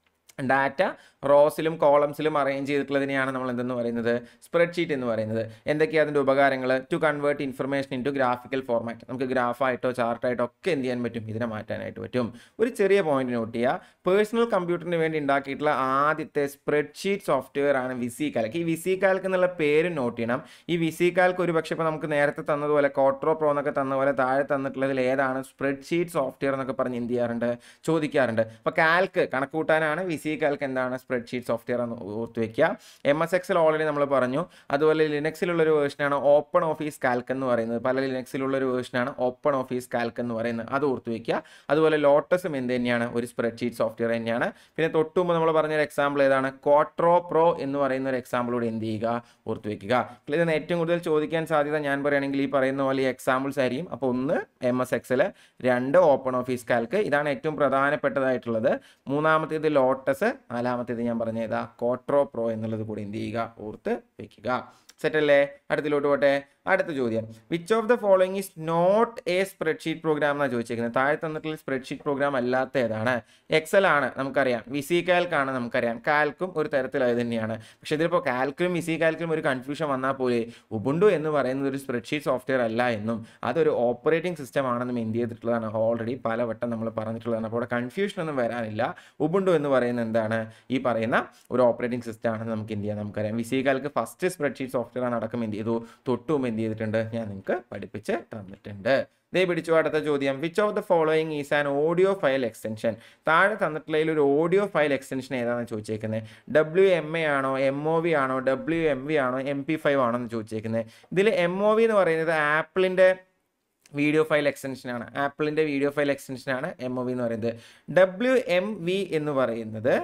ഡാറ്റ റോസിലും കോളംസിലും അറേഞ്ച് ചെയ്തിട്ടുള്ളതിനെയാണ് നമ്മൾ എന്തെന്ന് പറയുന്നത് സ്പ്രെഡ്ഷീറ്റ് എന്ന് പറയുന്നത്. എന്തൊക്കെയാണ് അതിൻ്റെ ഉപകാരങ്ങൾ? To convert information into graphical format. നമുക്ക് ഗ്രാഫായിട്ടോ ചാർട്ടായിട്ടോ ഒക്കെ എന്ത് ചെയ്യാൻ പറ്റും, ഇതിനെ മാറ്റാനായിട്ട് പറ്റും. ഒരു ചെറിയ പോയിന്റ് നോട്ട് ചെയ്യുക, പേഴ്സണൽ കമ്പ്യൂട്ടറിന് വേണ്ടി ഉണ്ടാക്കിയിട്ടുള്ള ആദ്യത്തെ സ്പ്രെഡ്ഷീറ്റ് സോഫ്റ്റ്വെയർ ആണ് വിസി കാൽക്ക്. ഈ വിസി കാൽക്ക് എന്നുള്ള പേര് നോട്ട് ചെയ്യണം. ഈ വിസി കാൽക്ക് ഒരു പക്ഷേ ഇപ്പോൾ നമുക്ക് നേരത്തെ തന്നതുപോലെ ക്വാട്രോ പ്രോ എന്നൊക്കെ തന്ന പോലെ താഴെ തന്നിട്ടുള്ളതിൽ ഏതാണ് സ്പ്രെഡ്ഷീറ്റ് സോഫ്റ്റ്വെയർ എന്നൊക്കെ പറഞ്ഞ് എന്ത് ചെയ്യാറുണ്ട്, ചോദിക്കാറുണ്ട്. അപ്പോൾ കാൽക്ക് കണക്ക് കൂട്ടാനാണ്, വിസി കാൽക്ക് എന്താണ് സ്പ്രെഡ്ഷീറ്റ് സോഫ്റ്റ്വെയർ എന്ന് ഓർത്ത് വെക്കുക. എം എസ് എക്സൽ ഓൾറെഡി നമ്മൾ പറഞ്ഞു. അതുപോലെ ലിനക്സിലുള്ളൊരു വേർഷനാണ് ഓപ്പൺ ഓഫീസ് കാൽക്ക് എന്ന് പറയുന്നത്. പല ലിനക്സിലുള്ളൊരു വേർഷനാണ് ഓപ്പൺ ഓഫീസ് കാൽക്ക് എന്ന് പറയുന്നത്, അത് ഓർത്ത് വെക്കുക. അതുപോലെ ലോട്ടസും എന്ത് തന്നെയാണ്, ഒരു സ്പ്രെഡ്ഷീറ്റ് സോഫ്റ്റ്വെയർ തന്നെയാണ്. പിന്നെ തൊട്ടുമുമ്പ് നമ്മൾ പറഞ്ഞൊരു എക്സാമ്പിൾ ഏതാണ്, ക്വാട്രോ പ്രോ എന്ന് പറയുന്ന ഒരു എക്സാമ്പിളോട് എന്ത് ചെയ്യുക, ഓർത്ത് വെക്കുക. ഇതിന് ഏറ്റവും കൂടുതൽ ചോദിക്കാൻ സാധ്യത ഞാൻ പറയുകയാണെങ്കിൽ ഈ പറയുന്ന പോലെ എക്സാമ്പിൾസ് ആയിരിക്കും. അപ്പോൾ ഒന്ന് എം എസ് എക്സൽ, രണ്ട് ഓപ്പൺ ഓഫീസ് കാൽക്ക്, ഇതാണ് ഏറ്റവും പ്രധാനപ്പെട്ടതായിട്ടുള്ളത്. മൂന്നാമത്തേത് ലോട്ടസ്, നാലാമത്തേത് ഞാൻ പറഞ്ഞതാ ക്വാട്രോ പ്രോ എന്നുള്ളത് കൂടി എന്ത് ചെയ്യുക, ഓർത്ത് വെക്കുക. സെറ്റ് അല്ലേ? അടുത്തിലോട്ട് പോട്ടെ. അടുത്ത ചോദ്യം, which of the following is not a spreadsheet program എന്നാണ് ചോദിച്ചിരിക്കുന്നത്. താഴെ തന്നിട്ടുള്ള സ്പ്രെഡ്ഷീറ്റ് പ്രോഗ്രാം അല്ലാത്ത ഏതാണ്? എക്സൽ ആണ് നമുക്കറിയാം, വിസി കാൽക്ക് ആണ് നമുക്കറിയാം, കാൽക്കും ഒരു തരത്തിലായത് തന്നെയാണ്. പക്ഷേ ഇതിലിപ്പോൾ കാൽക്കിലും വിസി കാൽക്കിലും ഒരു കൺഫ്യൂഷൻ വന്നാൽ പോലെ ഉബുണ്ടു എന്ന് പറയുന്നത് ഒരു സ്പ്രെഡ്ഷീറ്റ് സോഫ്റ്റ്വെയർ അല്ല എന്നും അതൊരു ഓപ്പറേറ്റിംഗ് സിസ്റ്റം ആണെന്നും എന്ത് ചെയ്തിട്ടുള്ളതാണ്, ഓൾറെഡി പലവട്ടം നമ്മൾ പറഞ്ഞിട്ടുള്ളതാണ്. അപ്പോൾ അവിടെ കൺഫ്യൂഷൻ ഒന്നും വരാനില്ല. ഉബുണ്ടു എന്ന് പറയുന്നത് എന്താണ്, ഈ പറയുന്ന ഒരു ഓപ്പറേറ്റിംഗ് സിസ്റ്റം ആണെന്ന് നമുക്ക് എന്ത് ചെയ്യാം, നമുക്കറിയാം. VisiCalc first spreadsheet software ആണ് അടക്കം എന്ത് ചെയ്തു, തൊട്ടും എന്ത് ചെയ്തിട്ടുണ്ട്, ഞാൻ നിങ്ങൾക്ക് പഠിപ്പിച്ച് തന്നിട്ടുണ്ട്. ദേ പിടിച്ചു അടുത്ത ചോദ്യം, which of the following is an audio file extension? താഴെ തന്നിട്ടുള്ളതിൽ ഒരു ഓഡിയോ ഫയൽ എക്സ്റ്റൻഷൻ ഏതാണെന്ന് ചോദിച്ചേക്കുന്നത്. ഡബ്ല്യു എം എ ആണോ, എം ഒ വി ആണോ, ഡബ്ല്യു എം വി ആണോ, എം പി ഫൈവ് ആണോ എന്ന് ചോദിച്ചേക്കുന്നത്. ഇതിൽ എം ഒ വി എന്ന് പറയുന്നത് ആപ്പിളിൻ്റെ വീഡിയോ ഫയൽ എക്സ്റ്റൻഷനാണ്. ആപ്പിളിൻ്റെ വീഡിയോ ഫയൽ എക്സ്റ്റൻഷനാണ് എം ഒ വി എന്ന് പറയുന്നത്. ഡബ്ല്യു എം വി എന്ന് പറയുന്നത്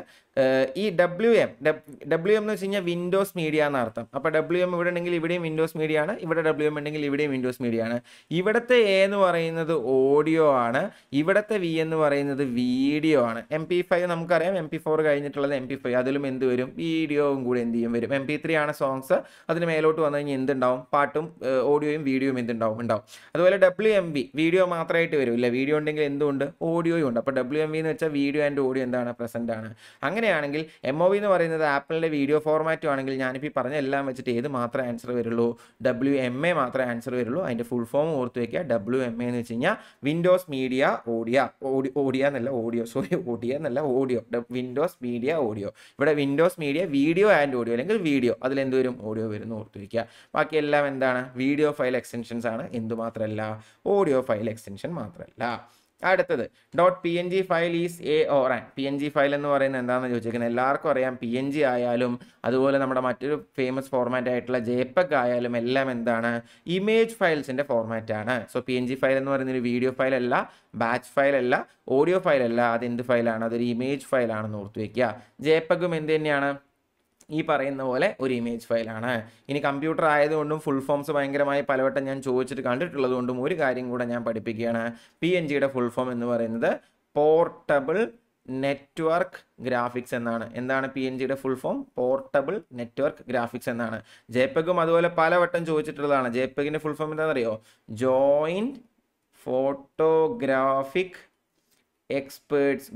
ഈ ഡബ്ല്യു എം ഡബ്ല്യു എം എന്ന് വെച്ച് കഴിഞ്ഞാൽ വിൻഡോസ് മീഡിയ എന്നർത്ഥം. അപ്പോൾ ഡബ്ല്യു എം ഇവിടെ ഉണ്ടെങ്കിൽ ഇവിടെയും വിൻഡോസ് മീഡിയ ആണ്, ഇവിടെ ഡബ്ല്യു എം ഉണ്ടെങ്കിൽ ഇവിടെയും വിൻഡോസ് മീഡിയ ആണ്. ഇവിടുത്തെ എ എന്ന് പറയുന്നത് ഓഡിയോ ആണ്, ഇവിടുത്തെ വി എന്ന് പറയുന്നത് വീഡിയോ ആണ്. എം പി ഫൈവ് നമുക്കറിയാം, എം പി ഫോർ കഴിഞ്ഞിട്ടുള്ളത് എം പി ഫൈവ്, അതിലും എന്ത് വരും, വീഡിയോയും കൂടി എന്ത് ചെയ്യും വരും. എം പി ത്രീ ആണ് സോങ്സ്, അതിന് മേലോട്ട് വന്നു കഴിഞ്ഞാൽ എന്തുണ്ടാവും, പാട്ടും ഓഡിയോയും വീഡിയോയും എന്തുണ്ടാവും ഉണ്ടാവും. അതുപോലെ ഡബ്ല്യു എം വി വീഡിയോ മാത്രമായിട്ട് വരും, ഇല്ല വീഡിയോ ഉണ്ടെങ്കിൽ എന്തുണ്ട്, ഓഡിയോയും ഉണ്ട്. അപ്പോൾ ഡബ്ല്യു എം വി എന്ന് വെച്ചാൽ വീഡിയോ ആൻഡ് ഓഡിയോ എന്താണ്, പ്രസന്റ് ആണ്. അങ്ങനെയാണെങ്കിൽ എം ഒ വി എന്ന് പറയുന്നത് ആപ്പിളിൻ്റെ വീഡിയോ ഫോർമാറ്റും ആണെങ്കിൽ ഞാനിപ്പോൾ ഈ പറഞ്ഞ എല്ലാം വെച്ചിട്ട് ഏത് മാത്രമേ ആൻസർ വരുള്ളൂ, ഡബ്ല്യു എം എ മാത്രമേ ആൻസർ വരുള്ളൂ. അതിൻ്റെ ഫുൾ ഫോം ഓർത്ത് വയ്ക്കുക. ഡബ്ല്യു എം എ എന്ന് വെച്ച് കഴിഞ്ഞാൽ Windows media audio audio audio എന്നല്ല ഓഡിയോ സോറി ഓഡിയോ എന്നല്ല ഓഡിയോ വിൻഡോസ് മീഡിയ ഓഡിയോ. ഇവിടെ Windows media video and audio അല്ലെങ്കിൽ വീഡിയോ, അതിലെന്ത് വരും, ഓഡിയോ വരുന്നു ഓർത്ത് വയ്ക്കുക. ബാക്കിയെല്ലാം എന്താണ്, വീഡിയോ ഫയൽ എക്സ്റ്റൻഷൻസ് ആണ്. എന്തുമാത്രമല്ല, ഓഡിയോ ഫയൽ എക്സ്റ്റൻഷൻ മാത്രമല്ല. അടുത്തത് dot P N G file is a or an. P N G file എന്ന് പറയുന്നത് എന്താണെന്ന് ചോദിച്ചിരിക്കുന്നത്. എല്ലാവർക്കും അറിയാം, പി എൻ ജി ആയാലും അതുപോലെ നമ്മുടെ മറ്റൊരു ഫേമസ് ഫോർമാറ്റ് ആയിട്ടുള്ള ജെപെഗ് ആയാലും എല്ലാം എന്താണ്, ഇമേജ് ഫയൽസിൻ്റെ ഫോർമാറ്റ് ആണ്. So P N G file എന്ന് പറയുന്നത് ഒരു വീഡിയോ ഫയൽ അല്ല, ബാച്ച് ഫയൽ അല്ല, ഓഡിയോ ഫയൽ അല്ല, അത് എന്ത് ഫയലാണ്, അതൊരു ഇമേജ് ഫയലാണെന്ന് ഓർത്ത് വയ്ക്കുക. ജെപെഗും എന്ത് തന്നെയാണ്, ഈ പറയുന്ന പോലെ ഒരു ഇമേജ് ഫയലാണ്. ഇനി കമ്പ്യൂട്ടർ ആയതുകൊണ്ടും ഫുൾ ഫോംസ് ഭയങ്കരമായി പലവട്ടം ഞാൻ ചോദിച്ചിട്ട് കണ്ടിട്ടുള്ളത് കൊണ്ടും ഒരു കാര്യം കൂടെ ഞാൻ പഠിപ്പിക്കുകയാണ്. പി എൻ ജിയുടെ ഫുൾ ഫോം എന്ന് പറയുന്നത് പോർട്ടബിൾ നെറ്റ്വർക്ക് ഗ്രാഫിക്സ് എന്നാണ്. എന്താണ് പി എൻ ജിയുടെ full form? Portable network graphics എന്നാണ്. ജെപെഗും അതുപോലെ പലവട്ടം ചോദിച്ചിട്ടുള്ളതാണ്. ജെപെഗിൻ്റെ ഫുൾ ഫോം എന്താണെന്നറിയോ, joint photographic experts group.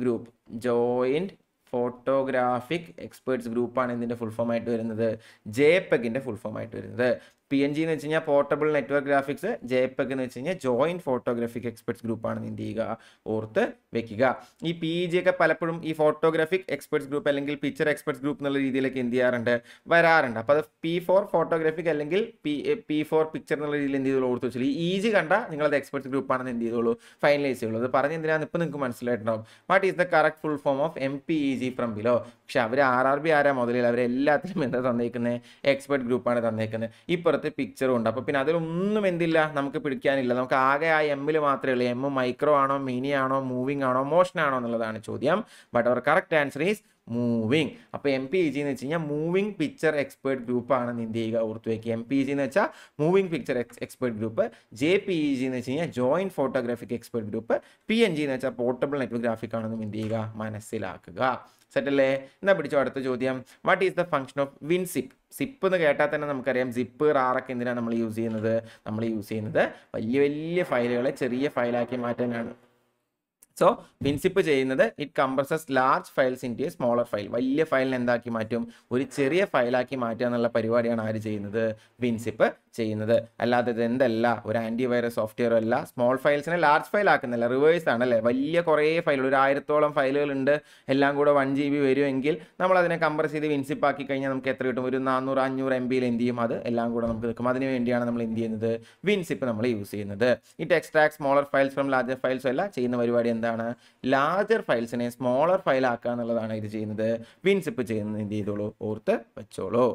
Joint photographic experts ഗ്രൂപ്പാണ് ഇതിൻ്റെ ഫുൾ ഫോം ആയിട്ട് വരുന്നത്. ജെപെഗിൻ്റെ ഫുൾ ഫോം ആയിട്ട് വരുന്നത്. പി എൻ ജി എന്ന് വെച്ച് കഴിഞ്ഞാൽ പോർട്ടബിൾ നെറ്റ്വർക്ക് ഗ്രാഫിക്സ്, ജെപെഗ് എന്ന് വെച്ച് കഴിഞ്ഞാൽ ജോയിൻറ്റ് ഫോട്ടോഗ്രാഫിക് എക്സ്പെർട്സ് ഗ്രൂപ്പാണെന്ന് എന്ത് ചെയ്യുക, ഓർത്ത് വെക്കുക. ഈ പി ഇ ജി ഒക്കെ പലപ്പോഴും ഈ ഫോട്ടോഗ്രാഫിക് എക്സ്പെർട്സ് ഗ്രൂപ്പ് അല്ലെങ്കിൽ പിക്ചർ എക്സ്പെർട്സ് ഗ്രൂപ്പ് എന്നുള്ള രീതിയിലൊക്കെ എന്ത് ചെയ്യാറുണ്ട്, വരാറുണ്ട്. അപ്പോൾ അത് പി ഫോർ ഫോട്ടോഗ്രാഫിക് അല്ലെങ്കിൽ പി പി ഫോർ പിക്ചർ എന്നുള്ള രീതിയിൽ എന്ത് ചെയ്തോളൂ, ഓർത്ത് വെച്ചോളൂ. ഈ ഇ ജി കണ്ട നിങ്ങളത് എക്സ്പെർട്സ് ഗ്രൂപ്പാണെന്ന് എന്ത് ചെയ്തോളൂ, ഫൈനലൈസ് ചെയ്യുള്ളൂ. അത് പറഞ്ഞ് എന്തിനാണ് ഇപ്പോൾ നിങ്ങൾക്ക് മനസ്സിലായിട്ടുണ്ടാവും. What is the correct full form of M P E G from below. പക്ഷെ അവർ ആർ ആർ ബി ആരാ മുതലിൽ അവരെല്ലാത്തിലും എന്താ തന്നേക്കുന്നത്, എക്സ്പെർട്ട് ഗ്രൂപ്പാണ് തന്നേക്കുന്നത്. ഇപ്പുറത്ത് പിക്ചറും ഉണ്ട്. അപ്പോൾ പിന്നെ അതിലൊന്നും എന്തില്ല, നമുക്ക് പിടിക്കാനില്ല. നമുക്ക് ആകെ ആ എമ്മിൽ മാത്രമേ ഉള്ളൂ. എം മൈക്രോ ആണോ, മിനി ആണോ, മൂവിങ് ആണോ, മോഷൻ ആണോ എന്നുള്ളതാണ് ചോദ്യം. But our correct answer is moving. അപ്പോൾ എം പി ഇ ജി എന്ന് വെച്ച് കഴിഞ്ഞാൽ മൂവിങ് പിക്ചർ എക്സ്പേർട്ട് ഗ്രൂപ്പ് ആണെന്ന് എന്ത് ചെയ്യുക, ഓർത്ത് വയ്ക്കുക. എം പി ഇ ജി എന്ന് വെച്ചാൽ moving picture expert group. J P E G എന്ന് വെച്ച് കഴിഞ്ഞാൽ joint photographic expert group. P N G എന്ന് വെച്ചാൽ പോർട്ടബിൾ നെറ്റ്വർക്ക് ഗ്രാഫിക് ആണെന്നും എന്ത് ചെയ്യുക, മനസ്സിലാക്കുക. സെറ്റല്ലേ? എന്നാ പിടിച്ചോ അടുത്ത ചോദ്യം. What is the function of WinZip. Zip എന്ന് കേട്ടാൽ തന്നെ നമുക്കറിയാം സിപ്പ് റാറൊക്കെ എന്തിനാണ് നമ്മൾ യൂസ് ചെയ്യുന്നത്, നമ്മൾ യൂസ് ചെയ്യുന്നത് വലിയ വലിയ ഫയലുകളെ ചെറിയ ഫയലാക്കി മാറ്റാനാണ്. സോ വിൻസിപ്പ് ചെയ്യുന്നത് it compresses large files into a smaller file. വലിയ ഫയലിനെ എന്താക്കി മാറ്റും, ഒരു ചെറിയ ഫയലാക്കി മാറ്റുക എന്നുള്ള പരിപാടിയാണ് ആര് ചെയ്യുന്നത്, വിൻസിപ്പ് ചെയ്യുന്നത്. അല്ലാതെ ഇത് എന്തല്ല, ഒരു ആൻറ്റി വൈറസ് സോഫ്റ്റ്വെയർ അല്ല. സ്മോൾ ഫയൽസിനെ ലാർജ് ഫയൽ ആക്കുന്നില്ല, റിവേഴ്സ് ആണല്ലേ. വലിയ കുറേ ഫയലുകൾ, ഒരു ആയിരത്തോളം ഫയലുകളുണ്ട്, എല്ലാം കൂടെ വൺ ജി ബി വരുമെങ്കിൽ നമ്മൾ അതിനെ കംപ്രസ് ചെയ്ത് വിൻസിപ്പ് ആക്കി കഴിഞ്ഞാൽ നമുക്ക് എത്ര കിട്ടും, ഒരു നാനൂറ് അഞ്ഞൂറ് എം ബിയിൽ എന്ത് ചെയ്യും, അത് എല്ലാം കൂടെ നമുക്ക് നിൽക്കും. അതിന് വേണ്ടിയാണ് നമ്മൾ എന്ത് ചെയ്യുന്നത്, വിൻസിപ്പ് നമ്മൾ യൂസ് ചെയ്യുന്നത്. It extract smaller files from larger ഫയൽസും അല്ല, ചെയ്യുന്ന പരിപാടി എന്താണ്, ലാർജർ ഫയൽസിനെ സ്മോളർ ഫയൽ ആക്കുക എന്നുള്ളതാണ് ഇത് ചെയ്യുന്നത്. വിൻസിപ്പ് ചെയ്യുന്നത് എന്ത് ചെയ്തോളൂ, ഓർത്ത് വെച്ചോളൂ.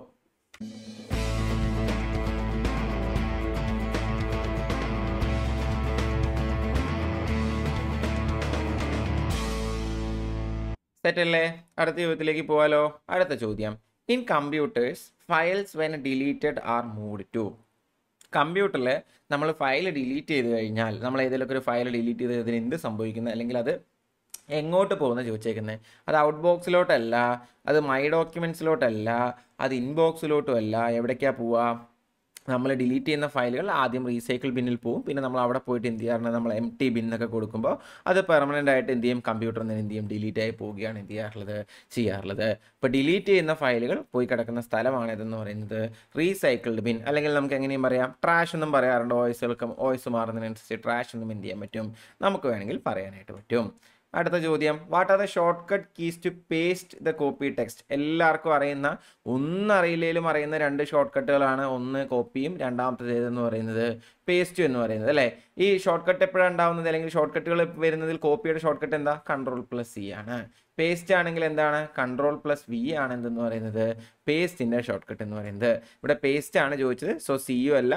സെറ്റല്ലേ? അടുത്ത ചോദ്യത്തിലേക്ക് പോവാലോ. അടുത്ത ചോദ്യം. In computers files when deleted are moved to. കമ്പ്യൂട്ടറിൽ നമ്മൾ ഫയൽ ഡിലീറ്റ് ചെയ്ത് കഴിഞ്ഞാൽ, നമ്മൾ ഏതെങ്കിലുമൊക്കെ ഒരു ഫയൽ ഡിലീറ്റ് ചെയ്ത് അതിന് എന്ത് സംഭവിക്കുന്നത്, അല്ലെങ്കിൽ അത് എങ്ങോട്ട് പോകുന്നത് ചോദിച്ചേക്കുന്നത്. അത് ഔട്ട് ബോക്സിലോട്ടല്ല, അത് മൈ ഡോക്യുമെൻറ്റ്സിലോട്ടല്ല, അത് ഇൻബോക്സിലോട്ടും അല്ല. എവിടേക്കാണ് പോവുക, നമ്മൾ ഡിലീറ്റ് ചെയ്യുന്ന ഫയലുകൾ ആദ്യം റീസൈക്കിൾ ബിന്നിൽ പോകും. പിന്നെ നമ്മൾ അവിടെ പോയിട്ട് എന്ത് ചെയ്യാറുണ്ട്, നമ്മൾ എം ടി ബിന്നൊക്കെ കൊടുക്കുമ്പോൾ അത് പെർമനൻ്റ് ആയിട്ട് എന്ത് ചെയ്യും, കമ്പ്യൂട്ടറിൽ നിന്ന് എന്ത് ചെയ്യും, ഡിലീറ്റ് ആയി പോവുകയാണ് എന്ത് ചെയ്യാറുള്ളത്, ചെയ്യാറുള്ളത്. ഇപ്പോൾ ഡിലീറ്റ് ചെയ്യുന്ന ഫയലുകൾ പോയി കിടക്കുന്ന സ്ഥലമാണ് ഇതെന്ന് പറയുന്നത് റീസൈക്കിൾഡ് ബിൻ, അല്ലെങ്കിൽ നമുക്ക് എങ്ങനെയും പറയാം ട്രാഷ് എന്നും പറയാറുണ്ട്. വോയിസുകൾക്ക് വോയിസ് മാറുന്നതിനനുസരിച്ച് ട്രാഷ് എന്നും എന്ത് ചെയ്യാൻ പറ്റും, നമുക്ക് വേണമെങ്കിൽ പറയാനായിട്ട് പറ്റും. അടുത്ത ചോദ്യം. What are the shortcut keys to paste the copy text. എല്ലാവർക്കും അറിയുന്ന, ഒന്നറിയില്ലേലും അറിയുന്ന രണ്ട് ഷോർട്ട് കട്ടുകളാണ്. ഒന്ന് കോപ്പിയും രണ്ടാമത്തേതെന്ന് പറയുന്നത് പേസ്റ്റ് എന്ന് പറയുന്നത് അല്ലേ. ഈ ഷോർട്ട് കട്ട് എപ്പോഴാണ് ഉണ്ടാവുന്നത്, അല്ലെങ്കിൽ ഷോർട്ട് കട്ടുകൾ വരുന്നതിൽ കോപ്പിയുടെ ഷോർട്ട് കട്ട് എന്താ, കൺട്രോൾ പ്ലസ് സി ആണ്. പേസ്റ്റ് ആണെങ്കിൽ എന്താണ്, കൺട്രോൾ പ്ലസ് വി ആണ് എന്തെന്ന് പറയുന്നത്, പേസ്റ്റിൻ്റെ ഷോർട്ട് കട്ട് എന്ന് പറയുന്നത്. ഇവിടെ പേസ്റ്റ് ആണ് ചോദിച്ചത്. സോ സിയും അല്ല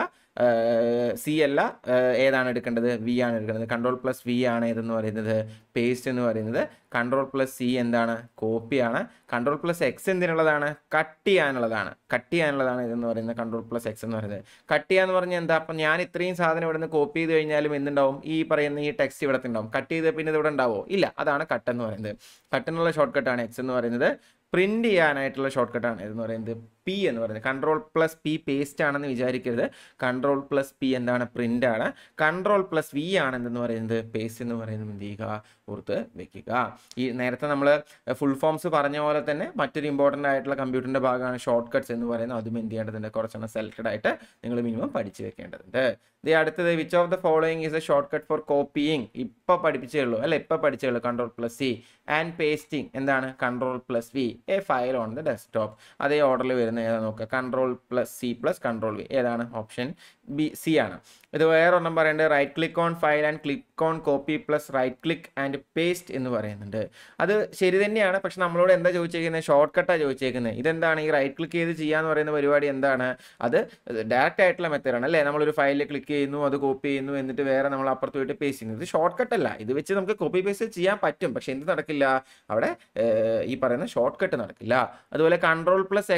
സി അല്ല, ഏതാണ് എടുക്കേണ്ടത്, വി ആണ് എടുക്കേണ്ടത്. കൺട്രോൾ പ്ലസ് വി ആണ് ഏതെന്ന് പറയുന്നത്, പേസ്റ്റ് എന്ന് പറയുന്നത്. കൺട്രോൾ പ്ലസ് സി എന്താണ്, കോപ്പിയാണ്. കൺട്രോൾ പ്ലസ് എക്സ് എന്തിനുള്ളതാണ്, കട്ട് ചെയ്യാനുള്ളതാണ്. കട്ട് ചെയ്യാനുള്ളതാണ് ഇതെന്ന് പറയുന്നത് കൺട്രോൾ പ്ലസ് എക്സ് എന്ന് പറയുന്നത്. കട്ട് ചെയ്യാന്ന് പറഞ്ഞാൽ എന്താ, അപ്പം ഞാൻ ഇത്രയും സാധനം ഇവിടെ നിന്ന് കോപ്പി ചെയ്ത് കഴിഞ്ഞാലും എന്തുണ്ടാവും, ഈ പറയുന്ന ഈ ടെക്സ്റ്റ് ഇവിടെ ഉണ്ടാവും. കട്ട് ചെയ്ത് പിന്നെ ഇത് ഇവിടെ ഉണ്ടാവുമോ, ഇല്ല. അതാണ് കട്ട് എന്ന് പറയുന്നത്. കട്ടിനുള്ള ഷോർട്ട് കട്ടാണ് എക്സ് എന്ന് പറയുന്നത്. പ്രിന്റ് ചെയ്യാനായിട്ടുള്ള ഷോർട്ട് കട്ടാണ് ഇതെന്ന് പറയുന്നത് പി എന്ന് പറയുന്നത്. കൺട്രോൾ പ്ലസ് പി പേസ്റ്റ് ആണെന്ന് വിചാരിക്കരുത്. കൺട്രോൾ പ്ലസ് പി എന്താണ്, പ്രിന്റ് ആണ്. കൺട്രോൾ പ്ലസ് വി ആണ് എന്തെന്ന് പറയുന്നത്, പേസ്റ്റ് എന്ന് പറയുന്നത് എന്ത് ചെയ്യുക, ഓർത്ത് വെക്കുക. ഈ നേരത്തെ നമ്മൾ ഫുൾ ഫോംസ് പറഞ്ഞ പോലെ തന്നെ മറ്റൊരു ഇമ്പോർട്ടൻ്റ് ആയിട്ടുള്ള കമ്പ്യൂട്ടറിൻ്റെ ഭാഗമാണ് ഷോർട്ട് കട്ട്സ് എന്ന് പറയുന്നത്. അതും എന്ത് ചെയ്യേണ്ടതുണ്ട്, കുറച്ചെണ്ണം സെലക്റ്റഡ് ആയിട്ട് നിങ്ങൾ മിനിമം പഠിച്ചു വെക്കേണ്ടതുണ്ട്. ഇത് അടുത്തത്. Which of the following is a shortcut for copying. ഇപ്പോൾ പഠിപ്പിച്ചേ ഉള്ളൂ അല്ലെ, ഇപ്പോൾ പഠിച്ചേ ഉള്ളൂ. Control plus C. And pasting എന്താണ്, control plus V. A file on the desktop. അതേ ഓർഡറിൽ വരുന്ന ഏതാ നോക്കുക, control plus C plus control V. ഏതാണ്, ഓപ്ഷൻ ബി സി ആണ്. ഇത് വേറെ ഒരെണ്ണം പറയേണ്ടത് right click on file and click on copy plus right click and paste എന്ന് പറയുന്നുണ്ട്. അത് ശരി തന്നെയാണ്. പക്ഷെ നമ്മളോട് എന്താ ചോദിച്ചേക്കുന്നത്, ഷോർട്ട് കട്ടാണ് ചോദിച്ചേക്കുന്നത്. ഇതെന്താണ്, ഈ റൈറ്റ് ക്ലിക്ക് ചെയ്ത് ചെയ്യാന്ന് പറയുന്ന പരിപാടി എന്താണ്, അത് ഡയറക്റ്റ് ആയിട്ടുള്ള മെത്തേഡാണ് അല്ലേ. നമ്മളൊരു ഫയലിൽ ക്ലിക്ക് ചെയ്യുന്നു, അത് കോപ്പി ചെയ്യുന്നു, എന്നിട്ട് വേറെ നമ്മൾ അപ്പുറത്ത് പോയിട്ട് പേസ്റ്റ് ചെയ്യുന്നു. ഇത് ഷോർട്ട് കട്ട് അല്ല. ഇത് വെച്ച് നമുക്ക് കോപ്പി പേസ്റ്റ് ചെയ്യാൻ പറ്റും, പക്ഷെ എന്ത് നടക്കില്ല, അവിടെ ഈ പറയുന്ന ഷോർട്ട് കട്ട് നടക്കില്ല. അതുപോലെ കൺട്രോൾ പ്ലസ് എക്സ് എന്ന് പറയുന്നത്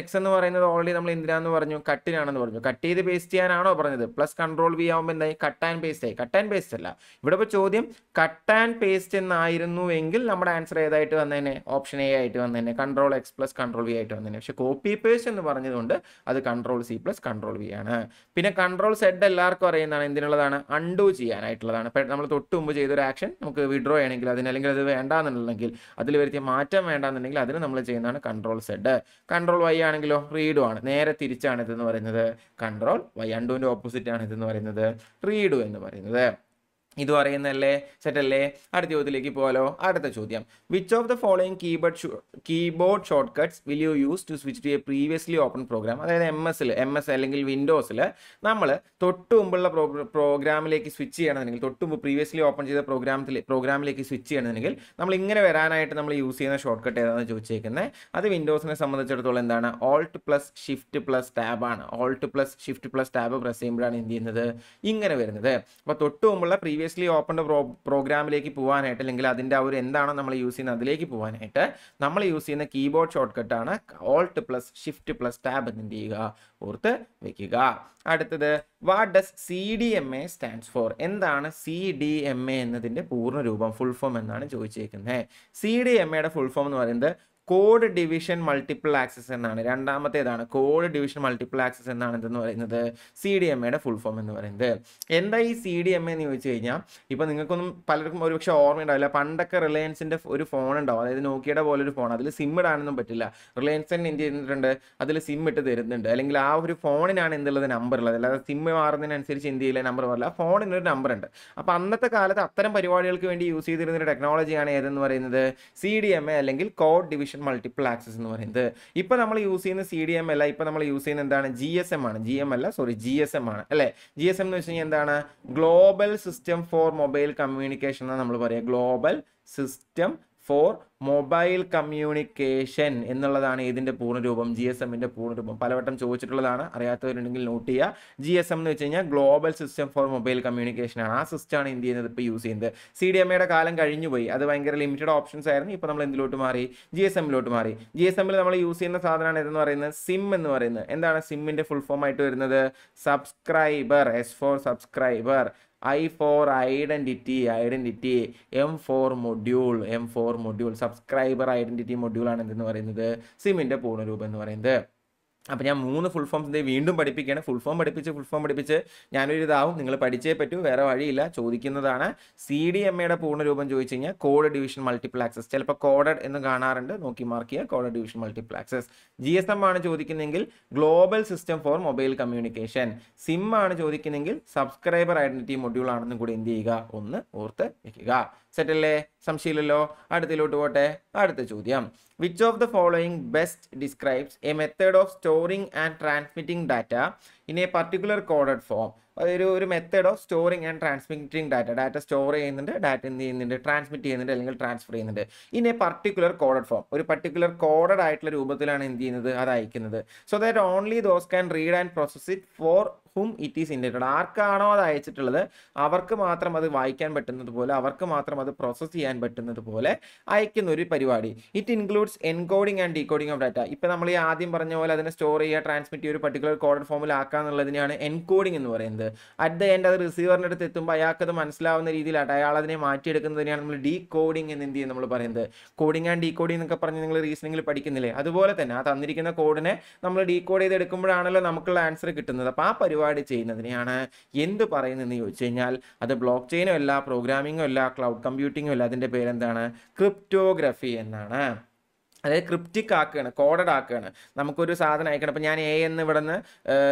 പറയുന്നത് ഓൾറെഡി നമ്മൾ എന്തിനാന്ന് പറഞ്ഞു, കട്ടിനാണെന്ന് പറഞ്ഞു. കട്ട് ചെയ്ത് പേസ്റ്റ് ചെയ്യാനാണോ പറഞ്ഞത്? പ്ലസ് കൺട്രോൾ വി ആകുമ്പോൾ എന്തായി? കട്ട് ആൻഡ് പേസ്റ്റ് ആയി. കട്ട് ആൻഡ് പേസ്റ്റ് അല്ല, ഇവിടെ ഇപ്പോൾ ചോദ്യം കട്ട് ആൻഡ് പേസ്റ്റ് എന്നായിരുന്നു എങ്കിൽ നമ്മുടെ ആൻസർ ഏതായിട്ട് വന്നതന്നെ? ഓപ്ഷൻ എ ആയിട്ട് വന്നതന്നെ, control X plus control V ആയിട്ട് വന്നതന്നെ. പക്ഷേ കോപ്പി പേസ്റ്റ് എന്ന് പറഞ്ഞതുകൊണ്ട് അത് control C plus control V ആണ്. പിന്നെ കൺട്രോൾ സെഡ് എല്ലാവർക്കും അറിയുന്നതാണ്, എന്തിനുള്ളതാണ്? അൺഡു ചെയ്യാനായിട്ടുള്ളതാണ്. ഇപ്പം നമ്മൾ തൊട്ട് മുമ്പ് ചെയ്തൊരു ആക്ഷൻ നമുക്ക് വിഡ്രോ ചെയ്യണമെങ്കിൽ അതിന്, അല്ലെങ്കിൽ അത് വേണ്ടാന്നുണ്ടെങ്കിൽ അതിൽ വരുത്തിയ മാറ്റം വേണ്ടാന്നുണ്ടെങ്കിൽ അതിന് നമ്മൾ ചെയ്യുന്നതാണ് കൺട്രോൾ സെഡ്. കൺട്രോൾ വൈ ആണെങ്കിലോ റീഡു ആണ്, നേരെ തിരിച്ചാണ് ഇതെന്ന് പറയുന്നത്. കൺട്രോൾ വൈ, അണ്ടുവിൻ്റെ ഓപ്പോസിറ്റ് ആണ് ഇതെന്ന് പറയുന്നത് റീഡു എന്ന് പറയുന്നത്. ഇത് പറയുന്നല്ലേ, സെറ്റല്ലേ? അടുത്ത ചോദ്യത്തിലേക്ക് പോകാലോ. അടുത്ത ചോദ്യം, which of the following keyboard keyboard shortcuts will you use to switch to a previously open program? അതായത് എം എസിൽ എം എസ് അല്ലെങ്കിൽ വിൻഡോസിൽ നമ്മൾ തൊട്ട് മുമ്പുള്ള പ്രോഗ്രാമിലേക്ക് സ്വിച്ച് ചെയ്യണമെന്നുണ്ടെങ്കിൽ, തൊട്ട് മുമ്പ് പ്രീവിയസ്ലി ഓപ്പൺ ചെയ്ത പ്രോഗ്രാമത്തിൽ പ്രോഗ്രാമിലേക്ക് സ്വിച്ച് ചെയ്യണമെന്നുണ്ടെങ്കിൽ നമ്മൾ ഇങ്ങനെ വരാനായിട്ട് നമ്മൾ യൂസ് ചെയ്യുന്ന ഷോർട്ട് കട്ട് ഏതാണെന്ന് ചോദിച്ചേക്കുന്നത്. അത് വിൻഡോസിനെ സംബന്ധിച്ചിടത്തോളം എന്താണ്? Alt plus shift plus tab ആണ്. Alt plus shift plus tab press ചെയ്യുമ്പോഴാണ് എന്ത് ചെയ്യുന്നത്? ഇങ്ങനെ വരുന്നത്. അപ്പോൾ തൊട്ട് മുമ്പുള്ള പ്രീവിയസ് പ്രീവിയസ്ലി ഓപ്പൺ പ്രോ പ്രോഗ്രാമിലേക്ക് പോകാനായിട്ട്, അല്ലെങ്കിൽ അതിൻ്റെ ആ ഒരു എന്താണോ നമ്മൾ യൂസ് ചെയ്യുന്നത് അതിലേക്ക് പോകാനായിട്ട് നമ്മൾ യൂസ് ചെയ്യുന്ന കീബോർഡ് ഷോർട്ട് കട്ടാണ് alt plus shift plus tab എന്ന് എന്ത് ചെയ്യുക? ഓർത്ത് വെക്കുക. അടുത്തത്, what does C D M A stands for? എന്താണ് സി ഡി എം എ എന്നതിൻ്റെ പൂർണ്ണ രൂപം, ഫുൾ ഫോം എന്നാണ് ചോദിച്ചേക്കുന്നത്. സി ഡി എം എയുടെ ഫുൾ ഫോം എന്ന് പറയുന്നത് കോഡ് ഡിവിഷൻ മൾട്ടിപ്പിൾ ആക്സസ് എന്നാണ്. രണ്ടാമത്തേതാണ് കോഡ് ഡിവിഷൻ മൾട്ടിപ്പിൾ ആക്സസ് എന്നാണ് ഇതെന്ന് പറയുന്നത് സി ഡി എം എയുടെ ഫുൾ ഫോം എന്ന് പറയുന്നത്. എന്താ ഈ സി ഡി എം എന്ന് ചോദിച്ചു കഴിഞ്ഞാൽ, ഇപ്പം നിങ്ങൾക്കൊന്നും പലർക്കും ഒരുപക്ഷെ ഓർമ്മ ഉണ്ടാവില്ല. പണ്ടൊക്കെ റിലയൻസിൻ്റെ ഒരു ഫോൺ ഉണ്ടാവും, അതായത് നോക്കിയുടെ പോലെ ഒരു ഫോൺ. അതിൽ സിം ഇടാനൊന്നും പറ്റില്ല. റിലയൻസ് തന്നെ എന്ത് ചെയ്തിട്ടുണ്ട്? അതിൽ സിം ഇട്ട് തരുന്നുണ്ട്, അല്ലെങ്കിൽ ആ ഒരു ഫോണിനാണ് എന്തുള്ളത്? നമ്പർ ഉള്ളത്. അല്ലാതെ സിം മാറുന്നതിനനുസരിച്ച് എന്ത് ചെയ്യില്ല, നമ്പർ മാറില്ല. ആ ഫോണിനൊരു നമ്പർ ഉണ്ട്. അപ്പോൾ അന്നത്തെ കാലത്ത് അത്തരം പരിപാടികൾക്ക് വേണ്ടി യൂസ് ചെയ്തിരുന്ന ഒരു ടെക്നോളജിയാണ് ഏതെന്ന് പറയുന്നത്? സി ഡി എം എ അല്ലെങ്കിൽ കോഡ് ഡിവിഷൻ മൾട്ടിപ്പിൾ ആക്സസ് എന്ന് പറയുന്നത്. ഇപ്പൊ നമ്മൾ യൂസ് ചെയ്യുന്ന സി ഡി എം അല്ല, ഇപ്പൊ നമ്മൾ യൂസ് ചെയ്യുന്ന എന്താണ്? ജി എസ് എം ആണ്. ജി എം അല്ല, സോറി, ജി എസ് എം ആണ് അല്ലേ? ജി എസ് എം എന്ന് വെച്ച് കഴിഞ്ഞാൽ എന്താണ്? Global system for mobile communication എന്നാണ് നമ്മൾ പറയുക. Global system for mobile communication എന്നുള്ളതാണ് ഇതിൻ്റെ പൂർണ്ണരൂപം, ജി എസ് എമ്മിൻ്റെ പൂർണ്ണരൂപം. പലവട്ടം ചോദിച്ചിട്ടുള്ളതാണ്, അറിയാത്തവരുണ്ടെങ്കിൽ നോട്ട് ചെയ്യുക. ജി എസ് എം എന്ന് വെച്ച് കഴിഞ്ഞാൽ global system for mobile communication ആണ്. ആ സിസ്റ്റമാണ് എന്ത് ചെയ്യുന്നത്? ഇപ്പോൾ യൂസ് ചെയ്യുന്നത്. സി ഡി എം എയുടെ കാലം കഴിഞ്ഞു പോയി, അത് ഭയങ്കര ലിമിറ്റഡ് ഓപ്ഷൻസ് ആയിരുന്നു. ഇപ്പോൾ നമ്മൾ എന്തിലോട്ട് മാറി? ജി എസ് എമ്മിലോട്ട് മാറി. ജി എസ് എമ്മിൽ നമ്മൾ യൂസ് ചെയ്യുന്ന സാധനമാണ് ഇതെന്ന് പറയുന്നത് സിം എന്ന് പറയുന്നത്. എന്താണ് സിമ്മിൻ്റെ ഫുൾ ഫോം ആയിട്ട് വരുന്നത്? Subscriber, S for subscriber, I for identity, identity, M for module, M for module, subscriber identity module ആണ് എന്തെന്ന് പറയുന്നത്? സിമ്മിൻ്റെ പൂർണ്ണരൂപം എന്ന് പറയുന്നത്. അപ്പോൾ ഞാൻ മൂന്ന് ഫുൾ ഫോംസ് വീണ്ടും പഠിപ്പിക്കുകയാണ്. ഫുൾ ഫോം പഠിപ്പിച്ച് ഫുൾ ഫോം പഠിപ്പിച്ച് ഞാനൊരു ഇതാവും, നിങ്ങൾ പഠിച്ചേ പറ്റൂ, വേറെ വഴിയില്ല. ചോദിക്കുന്നതാണ്. സി ഡി എം എയുടെ പൂർണ്ണരൂപം ചോദിച്ചു കഴിഞ്ഞാൽ കോഡ് ഡിവിഷൻ മൾട്ടിപ്പിൾ ആക്സസ്. ചിലപ്പോൾ കോഡഡ് എന്ന് കാണാറുണ്ട്, നോക്കി മാർക്ക് ചെയ്യുക. Code division multiple access. G S M ആണ് ചോദിക്കുന്നതെങ്കിൽ global system for mobile communication. SIM ആണ് ചോദിക്കുന്നതെങ്കിൽ സബ്സ്ക്രൈബർ ഐഡൻറ്റിറ്റി മൊഡ്യൂൾ ആണെന്നും കൂടി എന്ത് ചെയ്യുക? ഒന്ന് ഓർത്ത് വെക്കുക. സെറ്റല്ലേ? സംശയമില്ലല്ലോ. അടുത്തിലോട്ട് പോട്ടെ. അടുത്ത ചോദ്യം, which of the following best describes a method of storing and transmitting data in a particular coded form? അതൊരു ഒരു method of storing and transmitting data. Data store ചെയ്യുന്നുണ്ട്, ഡാറ്റ എന്ത് ചെയ്യുന്നുണ്ട്? ട്രാൻസ്മിറ്റ് ചെയ്യുന്നുണ്ട്, അല്ലെങ്കിൽ ട്രാൻസ്ഫർ ചെയ്യുന്നുണ്ട്. In a particular coded form. ഒരു particular coded ആയിട്ടുള്ള രൂപത്തിലാണ് എന്ത് ചെയ്യുന്നത്? അത് അയക്കുന്നത്. So that only those can read and process it for whom it is intended. ആർക്കാണോ അത് അയച്ചിട്ടുള്ളത് അവർക്ക് മാത്രം അത് വായിക്കാൻ പറ്റുന്നത് പോലെ, അവർക്ക് മാത്രം അത് പ്രോസസ്സ് ചെയ്യാൻ പറ്റുന്നത് പോലെ അയക്കുന്ന ഒരു പരിപാടി. It includes encoding and decoding of data. ഇപ്പം നമ്മൾ ഈ ആദ്യം പറഞ്ഞ പോലെ അതിനെ സ്റ്റോർ ചെയ്യുക, ട്രാൻസ്മിറ്റ് ചെയ്യുക, ഒരു പർട്ടിക്കുലർ കോഡഡ് ഫോമിൽ ആക്കുക എന്നുള്ളതിനെയാണ് എൻകോഡിംഗ് എന്ന് പറയുന്നത്. അറ്റ് ദ എൻഡ് അത് റിസീവറിൻ്റെ അടുത്ത് എത്തുമ്പോൾ അയാൾക്കത് മനസ്സിലാവുന്ന രീതിയിലായിട്ട് അയാൾ അതിനെ മാറ്റിയെടുക്കുന്നതിനെയാണ് നമ്മൾ ഡീ കോഡിംഗ് എന്ന് എന്ത് ചെയ്യും നമ്മൾ പറയുന്നത്. കോഡിംഗ് ആൻഡ് ഡീകോഡിംഗ് എന്നൊക്കെ പറഞ്ഞ് നിങ്ങൾ റീസണിങ്ങിൽ പഠിക്കുന്നില്ലേ? അതുപോലെ തന്നെ ആ തന്നിരിക്കുന്ന കോഡിനെ നമ്മൾ ഡീകോഡ് ചെയ്ത് എടുക്കുമ്പോഴാണല്ലോ നമുക്കുള്ള ആൻസർ കിട്ടുന്നത്. അപ്പോൾ ആ പരിപാടി ചെയ്യുന്നതിനെയാണ് എന്ത് പറയുന്നതെന്ന് ചോദിച്ചു കഴിഞ്ഞാൽ അത് ബ്ലോക്ക് ചെയിനും അല്ല, പ്രോഗ്രാമിങ്ങും അല്ല, ക്ലൗഡ് കമ്പ്യൂട്ടിങ്ങും അല്ല. അതിൻ്റെ പേരെന്താണ്? ക്രിപ്റ്റോഗ്രഫി എന്നാണ്. അതായത് ക്രിപ്റ്റിക് ആക്കുകയാണ്, കോഡഡ് ആക്കുകയാണ്. നമുക്കൊരു സാധനം അയക്കണം. അപ്പോൾ ഞാൻ എ എന്ന് ഇവിടെ നിന്ന്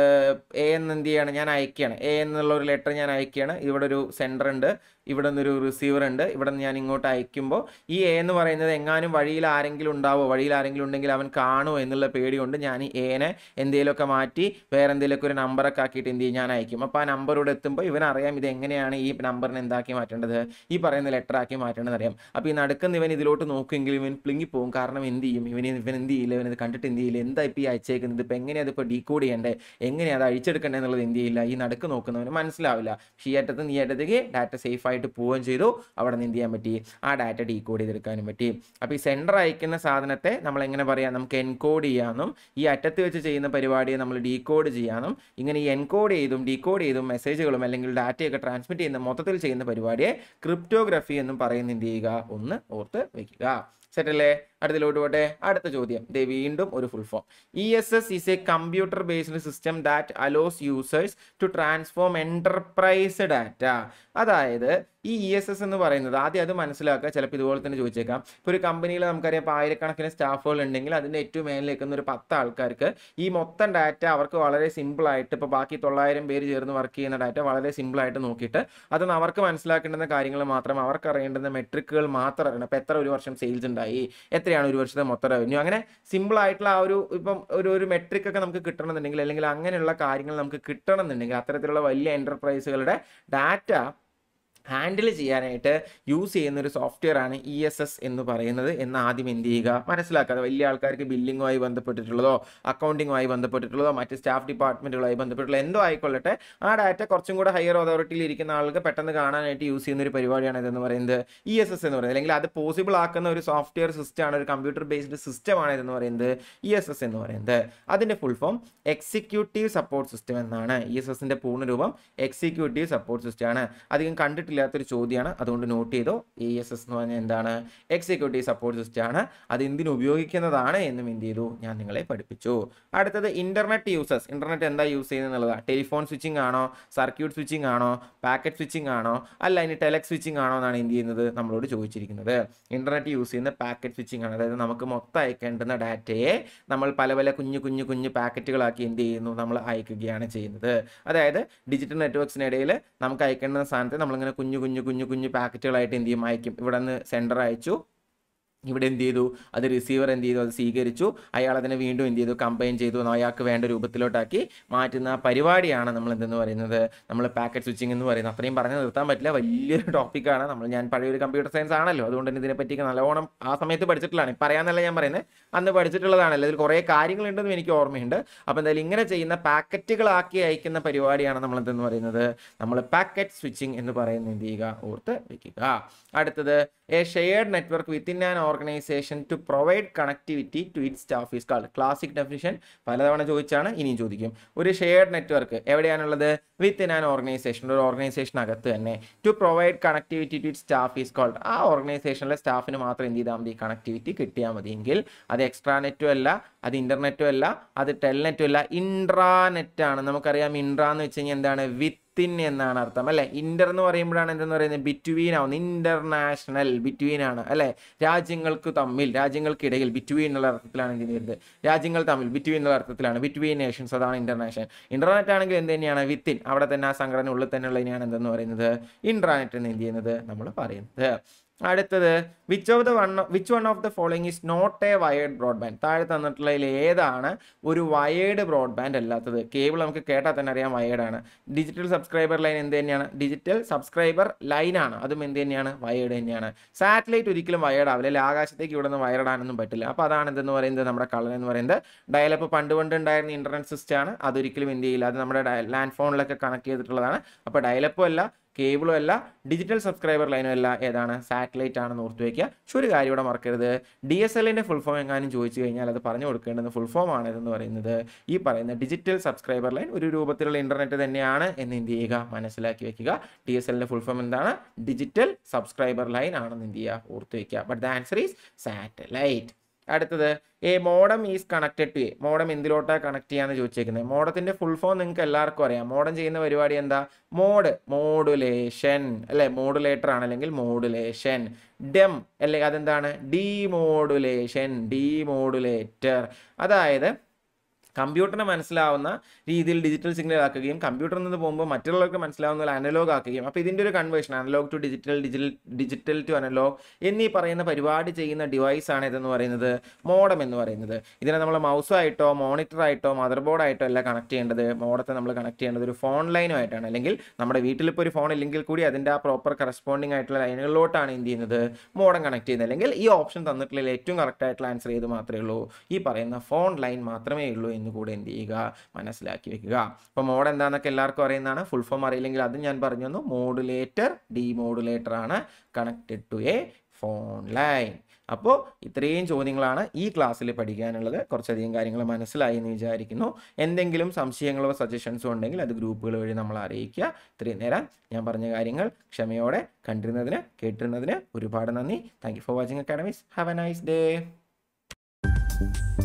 എ എന്ന് എന്ത് ചെയ്യാണ്? ഞാൻ അയക്കുകയാണ്. എ എന്നുള്ള ഒരു ലെറ്റർ ഞാൻ അയക്കുകയാണ്. ഇവിടെ ഒരു സെൻഡർ ഉണ്ട്, ഇവിടെ നിന്നൊരു റിസീവർ ഉണ്ട്. ഇവിടെ നിന്ന് ഞാൻ ഇങ്ങോട്ട് അയക്കുമ്പോൾ ഈ എ എന്ന് പറയുന്നത് എങ്ങാനും വഴിയിൽ ആരെങ്കിലും ഉണ്ടാവോ, വഴിയിൽ ആരെങ്കിലും ഉണ്ടെങ്കിൽ അവൻ കാണുമോ എന്നുള്ള പേടി കൊണ്ട് ഞാൻ ഈ എനെ എന്തെങ്കിലുമൊക്കെ മാറ്റി വേറെ എന്തെങ്കിലുമൊക്കെ ഒരു നമ്പറൊക്കെ ആക്കിയിട്ട് എന്ത് ചെയ്യും? ഞാൻ അയക്കും. അപ്പോൾ ആ നമ്പറോട് എത്തുമ്പോൾ ഇവനറിയാം ഇത് എങ്ങനെയാണ് ഈ നമ്പറിനെ എന്താക്കി മാറ്റേണ്ടത്, ഈ പറയുന്ന ലെറ്റർ ആക്കി മാറ്റേണ്ടത് അറിയാം. അപ്പോൾ ഈ നടക്കുന്ന ഇവൻ ഇതിലോട്ട് നോക്കുമെങ്കിൽ ഇവൻ പ്ലിങ്ങിപ്പോവും. കാരണം എന്ത് എന്ത് ചെയ്യും, ഇവന് ഇവൻ എന്ത് ചെയ്യില്ല, ഇവനത് കണ്ടിട്ട് എന്ത് ചെയ്യില്ല, എന്താ ഇപ്പോൾ ഈ അയച്ചേക്കുന്നത്, ഇപ്പോൾ എങ്ങനെയാണ് അതിപ്പോൾ ഡീകോഡ് ചെയ്യേണ്ടത്, എങ്ങനെയാണ് അത് അഴിച്ചെടുക്കേണ്ടത് എന്നുള്ളത് എന്ത് ചെയ്യില്ല, ഈ നടുക്ക് നോക്കുന്നവന് മനസ്സിലാവില്ല. പക്ഷേ ഈ അറ്റത്ത് നീ അറ്റത്തേക്ക് ഡാറ്റ സേഫ് ആയിട്ട് പോവുകയും ചെയ്തു, അവിടെ നിന്ന് എന്ത് ചെയ്യാൻ പറ്റി, ആ ഡാറ്റ ഡീകോഡ് ചെയ്തെടുക്കാനും പറ്റി. അപ്പോൾ ഈ സെൻഡർ അയക്കുന്ന സാധനത്തെ നമ്മൾ എങ്ങനെ പറയാം, നമുക്ക് എൻകോഡ് ചെയ്യാനും ഈ അറ്റത്ത് വെച്ച് ചെയ്യുന്ന പരിപാടിയെ നമ്മൾ ഡീകോഡ് ചെയ്യാനും, ഇങ്ങനെ ഈ എൻകോഡ് ചെയ്തും ഡീകോഡ് ചെയ്തും മെസ്സേജുകളും അല്ലെങ്കിൽ ഡാറ്റയൊക്കെ ട്രാൻസ്മിറ്റ് ചെയ്യുന്ന മൊത്തത്തിൽ ചെയ്യുന്ന പരിപാടിയെ ക്രിപ്റ്റോഗ്രഫി എന്നും പറയുന്ന എന്ത് ചെയ്യുക, ഒന്ന് ഓർത്ത് വയ്ക്കുക. സെറ്റല്ലേ? അടുത്തിലോട്ട് പോട്ടെ. അടുത്ത ചോദ്യം ദേ വീണ്ടും ഒരു full form. E S S is a computer based system that allows users to transform enterprise data. അതായത് ഈ ഇ എസ് എസ് എന്ന് പറയുന്നത് ആദ്യം അത് മനസ്സിലാക്കുക. ചിലപ്പോൾ ഇതുപോലെ തന്നെ ചോദിച്ചേക്കാം. ഇപ്പോൾ ഒരു കമ്പനിയിൽ നമുക്കറിയാം ഇപ്പോൾ ആയിരക്കണക്കിന് സ്റ്റാഫുകൾ ഉണ്ടെങ്കിൽ അതിൻ്റെ ഏറ്റവും മേലിൽ നിൽക്കുന്ന ഒരു പത്ത് ആൾക്കാർക്ക് ഈ മൊത്തം ഡാറ്റ അവർക്ക് വളരെ സിമ്പിളായിട്ട്, ഇപ്പോൾ ബാക്കി തൊള്ളായിരം പേര് ചേർന്ന് വർക്ക് ചെയ്യുന്ന ഡാറ്റ വളരെ സിമ്പിളായിട്ട് നോക്കിയിട്ട് അതൊന്ന് അവർക്ക് മനസ്സിലാക്കേണ്ടുന്ന കാര്യങ്ങൾ മാത്രം, അവർക്ക് അറിയേണ്ടുന്ന മെട്രിക്കുകൾ മാത്രം അറിയണം. ഇപ്പോൾ എത്ര ഒരു വർഷം സെയിൽസ് ഉണ്ടായി, എത്രയാണ് ഒരു വർഷത്തെ മൊത്തം റവന്യൂ, അങ്ങനെ സിമ്പിൾ ആയിട്ടുള്ള ആ ഒരു ഇപ്പം ഒരു ഒരു മെട്രിക് ഒക്കെ നമുക്ക് കിട്ടണമെന്നുണ്ടെങ്കിൽ അല്ലെങ്കിൽ അങ്ങനെയുള്ള കാര്യങ്ങൾ നമുക്ക് കിട്ടണമെന്നുണ്ടെങ്കിൽ അത്തരത്തിലുള്ള വലിയ എന്റർപ്രൈസുകളുടെ ഡാറ്റ ഹാൻഡിൽ ചെയ്യാനായിട്ട് യൂസ് ചെയ്യുന്ന ഒരു സോഫ്റ്റ്വെയർ ആണ് ഇ എസ് എസ് എന്ന് പറയുന്നത് എന്ന് ആദ്യം എന്ത് ചെയ്യുക, മനസ്സിലാക്കാതെ. വലിയ ആൾക്കാർക്ക് ബില്ലിങ്ങുമായി ബന്ധപ്പെട്ടിട്ടുള്ളതോ അക്കൗണ്ടിങ്ങുമായി ബന്ധപ്പെട്ടിട്ടുള്ളതോ മറ്റ് സ്റ്റാഫ് ഡിപ്പാർട്ട്മെൻറ്റുകളുമായി ബന്ധപ്പെട്ടുള്ള എന്തോ ആയിക്കൊള്ളട്ടെ, ആ ഡാറ്റ കുറച്ചും കൂടെ ഹയർ അതോറിറ്റിയിൽ ഇരിക്കുന്ന ആൾക്ക് പെട്ടെന്ന് കാണാനായിട്ട് യൂസ് ചെയ്യുന്ന ഒരു പരിപാടിയാണ് ഇതെന്ന് പറയുന്നത് ഇ എസ് എസ് എന്ന് പറയുന്നത്. അല്ലെങ്കിൽ അത് പോസിബിൾ ആക്കുന്ന ഒരു സോഫ്റ്റ്വെയർ സിസ്റ്റമാണ്, ഒരു കമ്പ്യൂട്ടർ ബേസ്ഡ് സിസ്റ്റമാണ് ഇതെന്ന് പറയുന്നത് ഇ എസ് എസ് എന്ന് പറയുന്നത്. അതിൻ്റെ full form executive support system എന്നാണ്. ഇ എസ് എസിൻ്റെ പൂർണ്ണരൂപം എക്സിക്യൂട്ടീവ് സപ്പോർട്ട് സിസ്റ്റം ആണ്. അധികം കണ്ടിട്ട് ഇല്ലാത്തൊരു ചോദ്യമാണ്, അതുകൊണ്ട് നോട്ട് ചെയ്തോ. ഇ എസ് എസ് എന്ന് പറഞ്ഞാൽ എന്താണ്, എക്സിക്യൂട്ടീവ് സപ്പോർട്ട് സിസ്റ്റം ആണ്. അത് എന്തിനു ഉപയോഗിക്കുന്നതാണ് എന്നും എന്ത് ചെയ്തു, ഞാൻ നിങ്ങളെ പഠിപ്പിച്ചു. അടുത്തത് ഇന്റർനെറ്റ് യൂസേഴ്സ്. ഇന്റർനെറ്റ് എന്താ യൂസ് ചെയ്യുന്നത് എന്നുള്ളതാണ്. ടെലിഫോൺ സ്വിച്ചിങ് ആണോ, സർക്യൂട്ട് സ്വിച്ചിങ് ആണോ, പാക്കറ്റ് സ്വിച്ചിങ് ആണോ, അല്ല ഇനി ടെലക്സ് സ്വിച്ചിങ് ആണോ എന്നാണ് എന്ത് ചെയ്യുന്നത്, നമ്മളോട് ചോദിച്ചിരിക്കുന്നത്. ഇന്റർനെറ്റ് യൂസ് ചെയ്യുന്ന പാക്കറ്റ് സ്വിച്ചിങ് ആണ്. അതായത് നമുക്ക് മൊത്തം അയക്കേണ്ടുന്ന ഡാറ്റയെ നമ്മൾ പല പല കുഞ്ഞു കുഞ്ഞു കുഞ്ഞു പാക്കറ്റുകളാക്കി എന്ത് ചെയ്യുന്നു, നമ്മൾ അയക്കുകയാണ് ചെയ്യുന്നത്. അതായത് ഡിജിറ്റൽ നെറ്റ്വർക്സിനിടയിൽ നമുക്ക് അയക്കേണ്ടുന്ന സാധനത്തെ നമ്മളിങ്ങനെ കുഞ്ഞു കുഞ്ഞു കുഞ്ഞു കുഞ്ഞു പാക്കറ്റുകളായിട്ട് എന്ത് ചെയ്യും, അയക്കും. ഇവിടെ നിന്ന് സെൻഡർ അയച്ചു, ഇവിടെ എന്ത് ചെയ്തു, അത് റിസീവർ എന്ത് ചെയ്തു, അത് സ്വീകരിച്ചു, അയാൾ അതിനെ വീണ്ടും എന്ത് ചെയ്തു, കമ്പൈൻ ചെയ്തു, അയാൾക്ക് വേണ്ട രൂപത്തിലോട്ടാക്കി മാറ്റുന്ന പരിപാടിയാണ് നമ്മൾ എന്തെന്ന് പറയുന്നത്, നമ്മൾ പാക്കറ്റ് സ്വിച്ചിങ് എന്ന് പറയുന്നത്. അത്രയും പറഞ്ഞ് നിർത്താൻ പറ്റില്ല, വലിയൊരു ടോപ്പിക്കാണ്. നമ്മൾ ഞാൻ പഴയൊരു കമ്പ്യൂട്ടർ സയൻസ് ആണല്ലോ, അതുകൊണ്ട് തന്നെ ഇതിനെപ്പറ്റിയൊക്കെ നല്ലോണം ആ സമയത്ത് പഠിച്ചിട്ടുള്ളതാണ്. പറയാന്നല്ല ഞാൻ പറയുന്നത്, അന്ന് പഠിച്ചിട്ടുള്ളതാണല്ലോ. ഇതിൽ കുറേ കാര്യങ്ങളുണ്ടെന്നും എനിക്ക് ഓർമ്മയുണ്ട്. അപ്പോൾ എന്തായാലും ഇങ്ങനെ ചെയ്യുന്ന പാക്കറ്റുകളാക്കി അയക്കുന്ന പരിപാടിയാണ് നമ്മൾ എന്തെന്ന് പറയുന്നത്, നമ്മൾ പാക്കറ്റ് സ്വിച്ചിങ് എന്ന് പറയുന്നത് എന്ത് ചെയ്യുക, ഓർത്ത് വയ്ക്കുക. അടുത്തത് a shared network within an organisation to provide connectivity to its staff is called. Classic definition പലതവണ ചോദിച്ചാണ്, ഇനിയും ചോദിക്കും. ഒരു ഷെയർഡ് നെറ്റ്വർക്ക് എവിടെയാണുള്ളത്, വിത്തിൻ ആൻ ഓർഗനൈസേഷൻ, ഒരു ഓർഗനൈസേഷനകത്ത് തന്നെ. To provide connectivity to its staff is called. ആ ഓർഗനൈസേഷനിലെ സ്റ്റാഫിന് മാത്രം എന്ത് ചെയ്താൽ മതി, കണക്ടിവിറ്റി കിട്ടിയാൽ മതിയെങ്കിൽ അത് എക്സ്ട്രാ നെറ്റും അല്ല, അത് ഇന്റർനെറ്റും അല്ല, അത് ടെൽനെറ്റും അല്ല, ഇൻട്രാനെറ്റ് ആണ്. നമുക്കറിയാം ഇൻട്രാ എന്ന് വെച്ച് കഴിഞ്ഞാൽ എന്താണ്, വിത്ത് തിൻ എന്നാണ് അർത്ഥം അല്ലെ. ഇന്റർ എന്ന് പറയുമ്പോഴാണ് എന്തെന്ന് പറയുന്നത്, ബിറ്റ്വീൻ ആവുന്നത്. ഇന്റർനാഷണൽ ബിറ്റ്വീൻ ആണ് അല്ലെ, രാജ്യങ്ങൾക്ക് തമ്മിൽ, രാജ്യങ്ങൾക്കിടയിൽ, ബിറ്റ്വീൻ എന്നുള്ള അർത്ഥത്തിലാണ് എന്ത് ചെയ്യുന്നത്, രാജ്യങ്ങൾ തമ്മിൽ, ബിറ്റ്വീൻ എന്നുള്ള അർത്ഥത്തിലാണ്, ബിറ്റ്വീൻ നേഷൻസ്, അതാണ് ഇന്റർനാഷണൽ. ഇന്റർനെറ്റ് ആണെങ്കിൽ എന്ത് തന്നെയാണ്, വിത്തിൻ, അവിടെ തന്നെ ആ സംഘടന ഉള്ളിൽ തന്നെ ഉള്ളതിനെയാണ് എന്തെന്ന് പറയുന്നത്, ഇൻട്രാനെറ്റ് എന്ന് എന്ത് ചെയ്യുന്നത് നമ്മൾ പറയുന്നത്. അടുത്തത് which of the one which one of the following is not a wired broadband. താഴെ തന്നിട്ടുള്ളതിൽ ഏതാണ് ഒരു വയേർഡ് ബ്രോഡ്ബാൻഡ് അല്ലാത്തത്. കേബിൾ നമുക്ക് കേട്ടാൽ തന്നെ അറിയാം വയേർഡ് ആണ്. ഡിജിറ്റൽ സബ്സ്ക്രൈബർ ലൈൻ എന്ത് തന്നെയാണ്, ഡിജിറ്റൽ സബ്സ്ക്രൈബർ ലൈനാണ്, അതും എന്ത് തന്നെയാണ്, വയേർഡ് തന്നെയാണ്. സാറ്റലൈറ്റ് ഒരിക്കലും വയേർഡ് ആവില്ല, അല്ലെ ആകാശത്തേക്ക് ഇവിടെ നിന്ന് വയർഡ് ആണെന്നും പറ്റില്ല. അപ്പോൾ അതാണ് എന്തെന്ന് പറയുന്നത്, നമ്മുടെ കളർ എന്ന് പറയുന്നത്. ഡയലപ്പ് പണ്ട് പണ്ട് ഉണ്ടായിരുന്ന ഇന്റർനെറ്റ് സിസ്റ്റം ആണ്, അതൊരിക്കലും എന്ത് ചെയ്യില്ല, അത് നമ്മുടെ ലാൻഡ് ഫോണിലൊക്കെ കണക്ട് ചെയ്തിട്ടുള്ളതാണ്. അപ്പോൾ ഡയലപ്പും അല്ല, കേബിളും അല്ല, ഡിജിറ്റൽ സബ്സ്ക്രൈബർ ലൈനും അല്ല, ഏതാണ്, സാറ്റലൈറ്റ് ആണെന്ന് ഓർത്ത് വയ്ക്കുക. പക്ഷെ ഒരു കാര്യം ഇവിടെ മറക്കരുത്, ഡി എസ് എല്ലിൻ്റെ ഫുൾ ഫോം എങ്ങാനും ചോദിച്ചു കഴിഞ്ഞാൽ അത് പറഞ്ഞു കൊടുക്കേണ്ടത് ഫുൾ ഫോം ആണ് ഇതെന്ന് പറയുന്നത്. ഈ പറയുന്ന ഡിജിറ്റൽ സബ്സ്ക്രൈബർ ലൈൻ ഒരു രൂപത്തിലുള്ള ഇന്റർനെറ്റ് തന്നെയാണ് എന്ന് എന്ത് ചെയ്യുക, മനസ്സിലാക്കി വെക്കുക. ഡി എസ് എല്ലിൻ്റെ ഫുൾ ഫോം എന്താണ്, ഡിജിറ്റൽ സബ്സ്ക്രൈബർ ലൈൻ ആണെന്ന് എന്ത് ചെയ്യുക, ഓർത്ത് വയ്ക്കുക. But the answer is satellite. അടുത്തത് a modem is connected to a. Modem എന്തിലോട്ടാണ് കണക്ട് ചെയ്യാന്ന് ചോദിച്ചേക്കുന്നത്. മോഡത്തിന്റെ ഫുൾ ഫോം നിങ്ങൾക്ക് എല്ലാവർക്കും അറിയാം. മോഡം ചെയ്യുന്ന പരിപാടി എന്താ, മോഡ്, മോഡുലേഷൻ അല്ലെ, മോഡുലേറ്റർ ആണ് അല്ലെങ്കിൽ മോഡുലേഷൻ. ഡെം അല്ലെ, അതെന്താണ്, ഡീമോഡുലേഷൻ, ഡീമോഡുലേറ്റർ. അതായത് കമ്പ്യൂട്ടറിന് മനസ്സിലാവുന്ന രീതിയിൽ ഡിജിറ്റൽ സിഗ്നൽ ആക്കുകയും കമ്പ്യൂട്ടറിൽ നിന്ന് പോകുമ്പോൾ മറ്റുള്ളവർക്ക് മനസ്സിലാവുന്ന പോലെ അനലോഗ് ആക്കുകയും അപ്പോൾ ഇതിൻ്റെ ഒരു conversion analogue to digital digital digital to analogue എന്നീ പറയുന്ന പരിപാടി ചെയ്യുന്ന ഡിവൈസാണ് ഇതെന്ന് പറയുന്നത് മോഡം എന്ന് പറയുന്നത്. ഇതിനെ നമ്മൾ മൗസായിട്ടോ മോണിറ്ററായിട്ടോ മദർ ബോർഡായിട്ടോ അല്ല കണക്ട് ചെയ്യേണ്ടത്. മോഡത്തെ നമ്മൾ കണക്ട് ചെയ്യേണ്ടത് ഒരു ഫോൺ ലൈനുമായിട്ടാണ്. അല്ലെങ്കിൽ നമ്മുടെ വീട്ടിലിപ്പോൾ ഒരു ഫോൺ ഇല്ലെങ്കിൽ കൂടി അതിൻ്റെ ആ പ്രോപ്പർ കറസ്പോണ്ടിങ് ആയിട്ടുള്ള ലൈനുകളിലോട്ടാണ് എന്ത് ചെയ്യുന്നത് മോഡം കണക്ട് ചെയ്യുന്നത്. അല്ലെങ്കിൽ ഈ ഓപ്ഷൻ തന്നിട്ടുള്ള ഏറ്റവും കറക്റ്റ് ആയിട്ടുള്ള ആൻസർ ചെയ്ത് മാത്രമേ ഉള്ളൂ. ഈ പറയുന്ന ഫോൺ ലൈൻ മാത്രമേ ഉള്ളൂ എന്ന് കൂടെ എന്ത് ചെയ്യുക മനസ്സിലാക്കി വെക്കുക. അപ്പോൾ മോഡ് എന്താണെന്നൊക്കെ എല്ലാവർക്കും അറിയുന്നതാണ്. ഫുൾ ഫോം അറിയില്ലെങ്കിൽ അത് ഞാൻ പറഞ്ഞു തന്നു. മോഡുലേറ്റർ ഡീമോഡുലേറ്റർ ആണ് connected to a phone line. അപ്പോൾ ഇത്രയും ചോദ്യങ്ങളാണ് ഈ ക്ലാസ്സിൽ പഠിക്കാനുള്ളത്. കുറച്ചധികം കാര്യങ്ങൾ മനസ്സിലായി എന്ന് വിചാരിക്കുന്നു. എന്തെങ്കിലും സംശയങ്ങളോ സജഷൻസോ ഉണ്ടെങ്കിൽ അത് ഗ്രൂപ്പുകൾ വഴി നമ്മൾ അറിയിക്കുക. ഇത്രയും നേരം ഞാൻ പറഞ്ഞ കാര്യങ്ങൾ ക്ഷമയോടെ കണ്ടിരുന്നതിന് കേട്ടിരുന്നതിന് ഒരുപാട് നന്ദി. Thank you for watching academies. Have a nice day.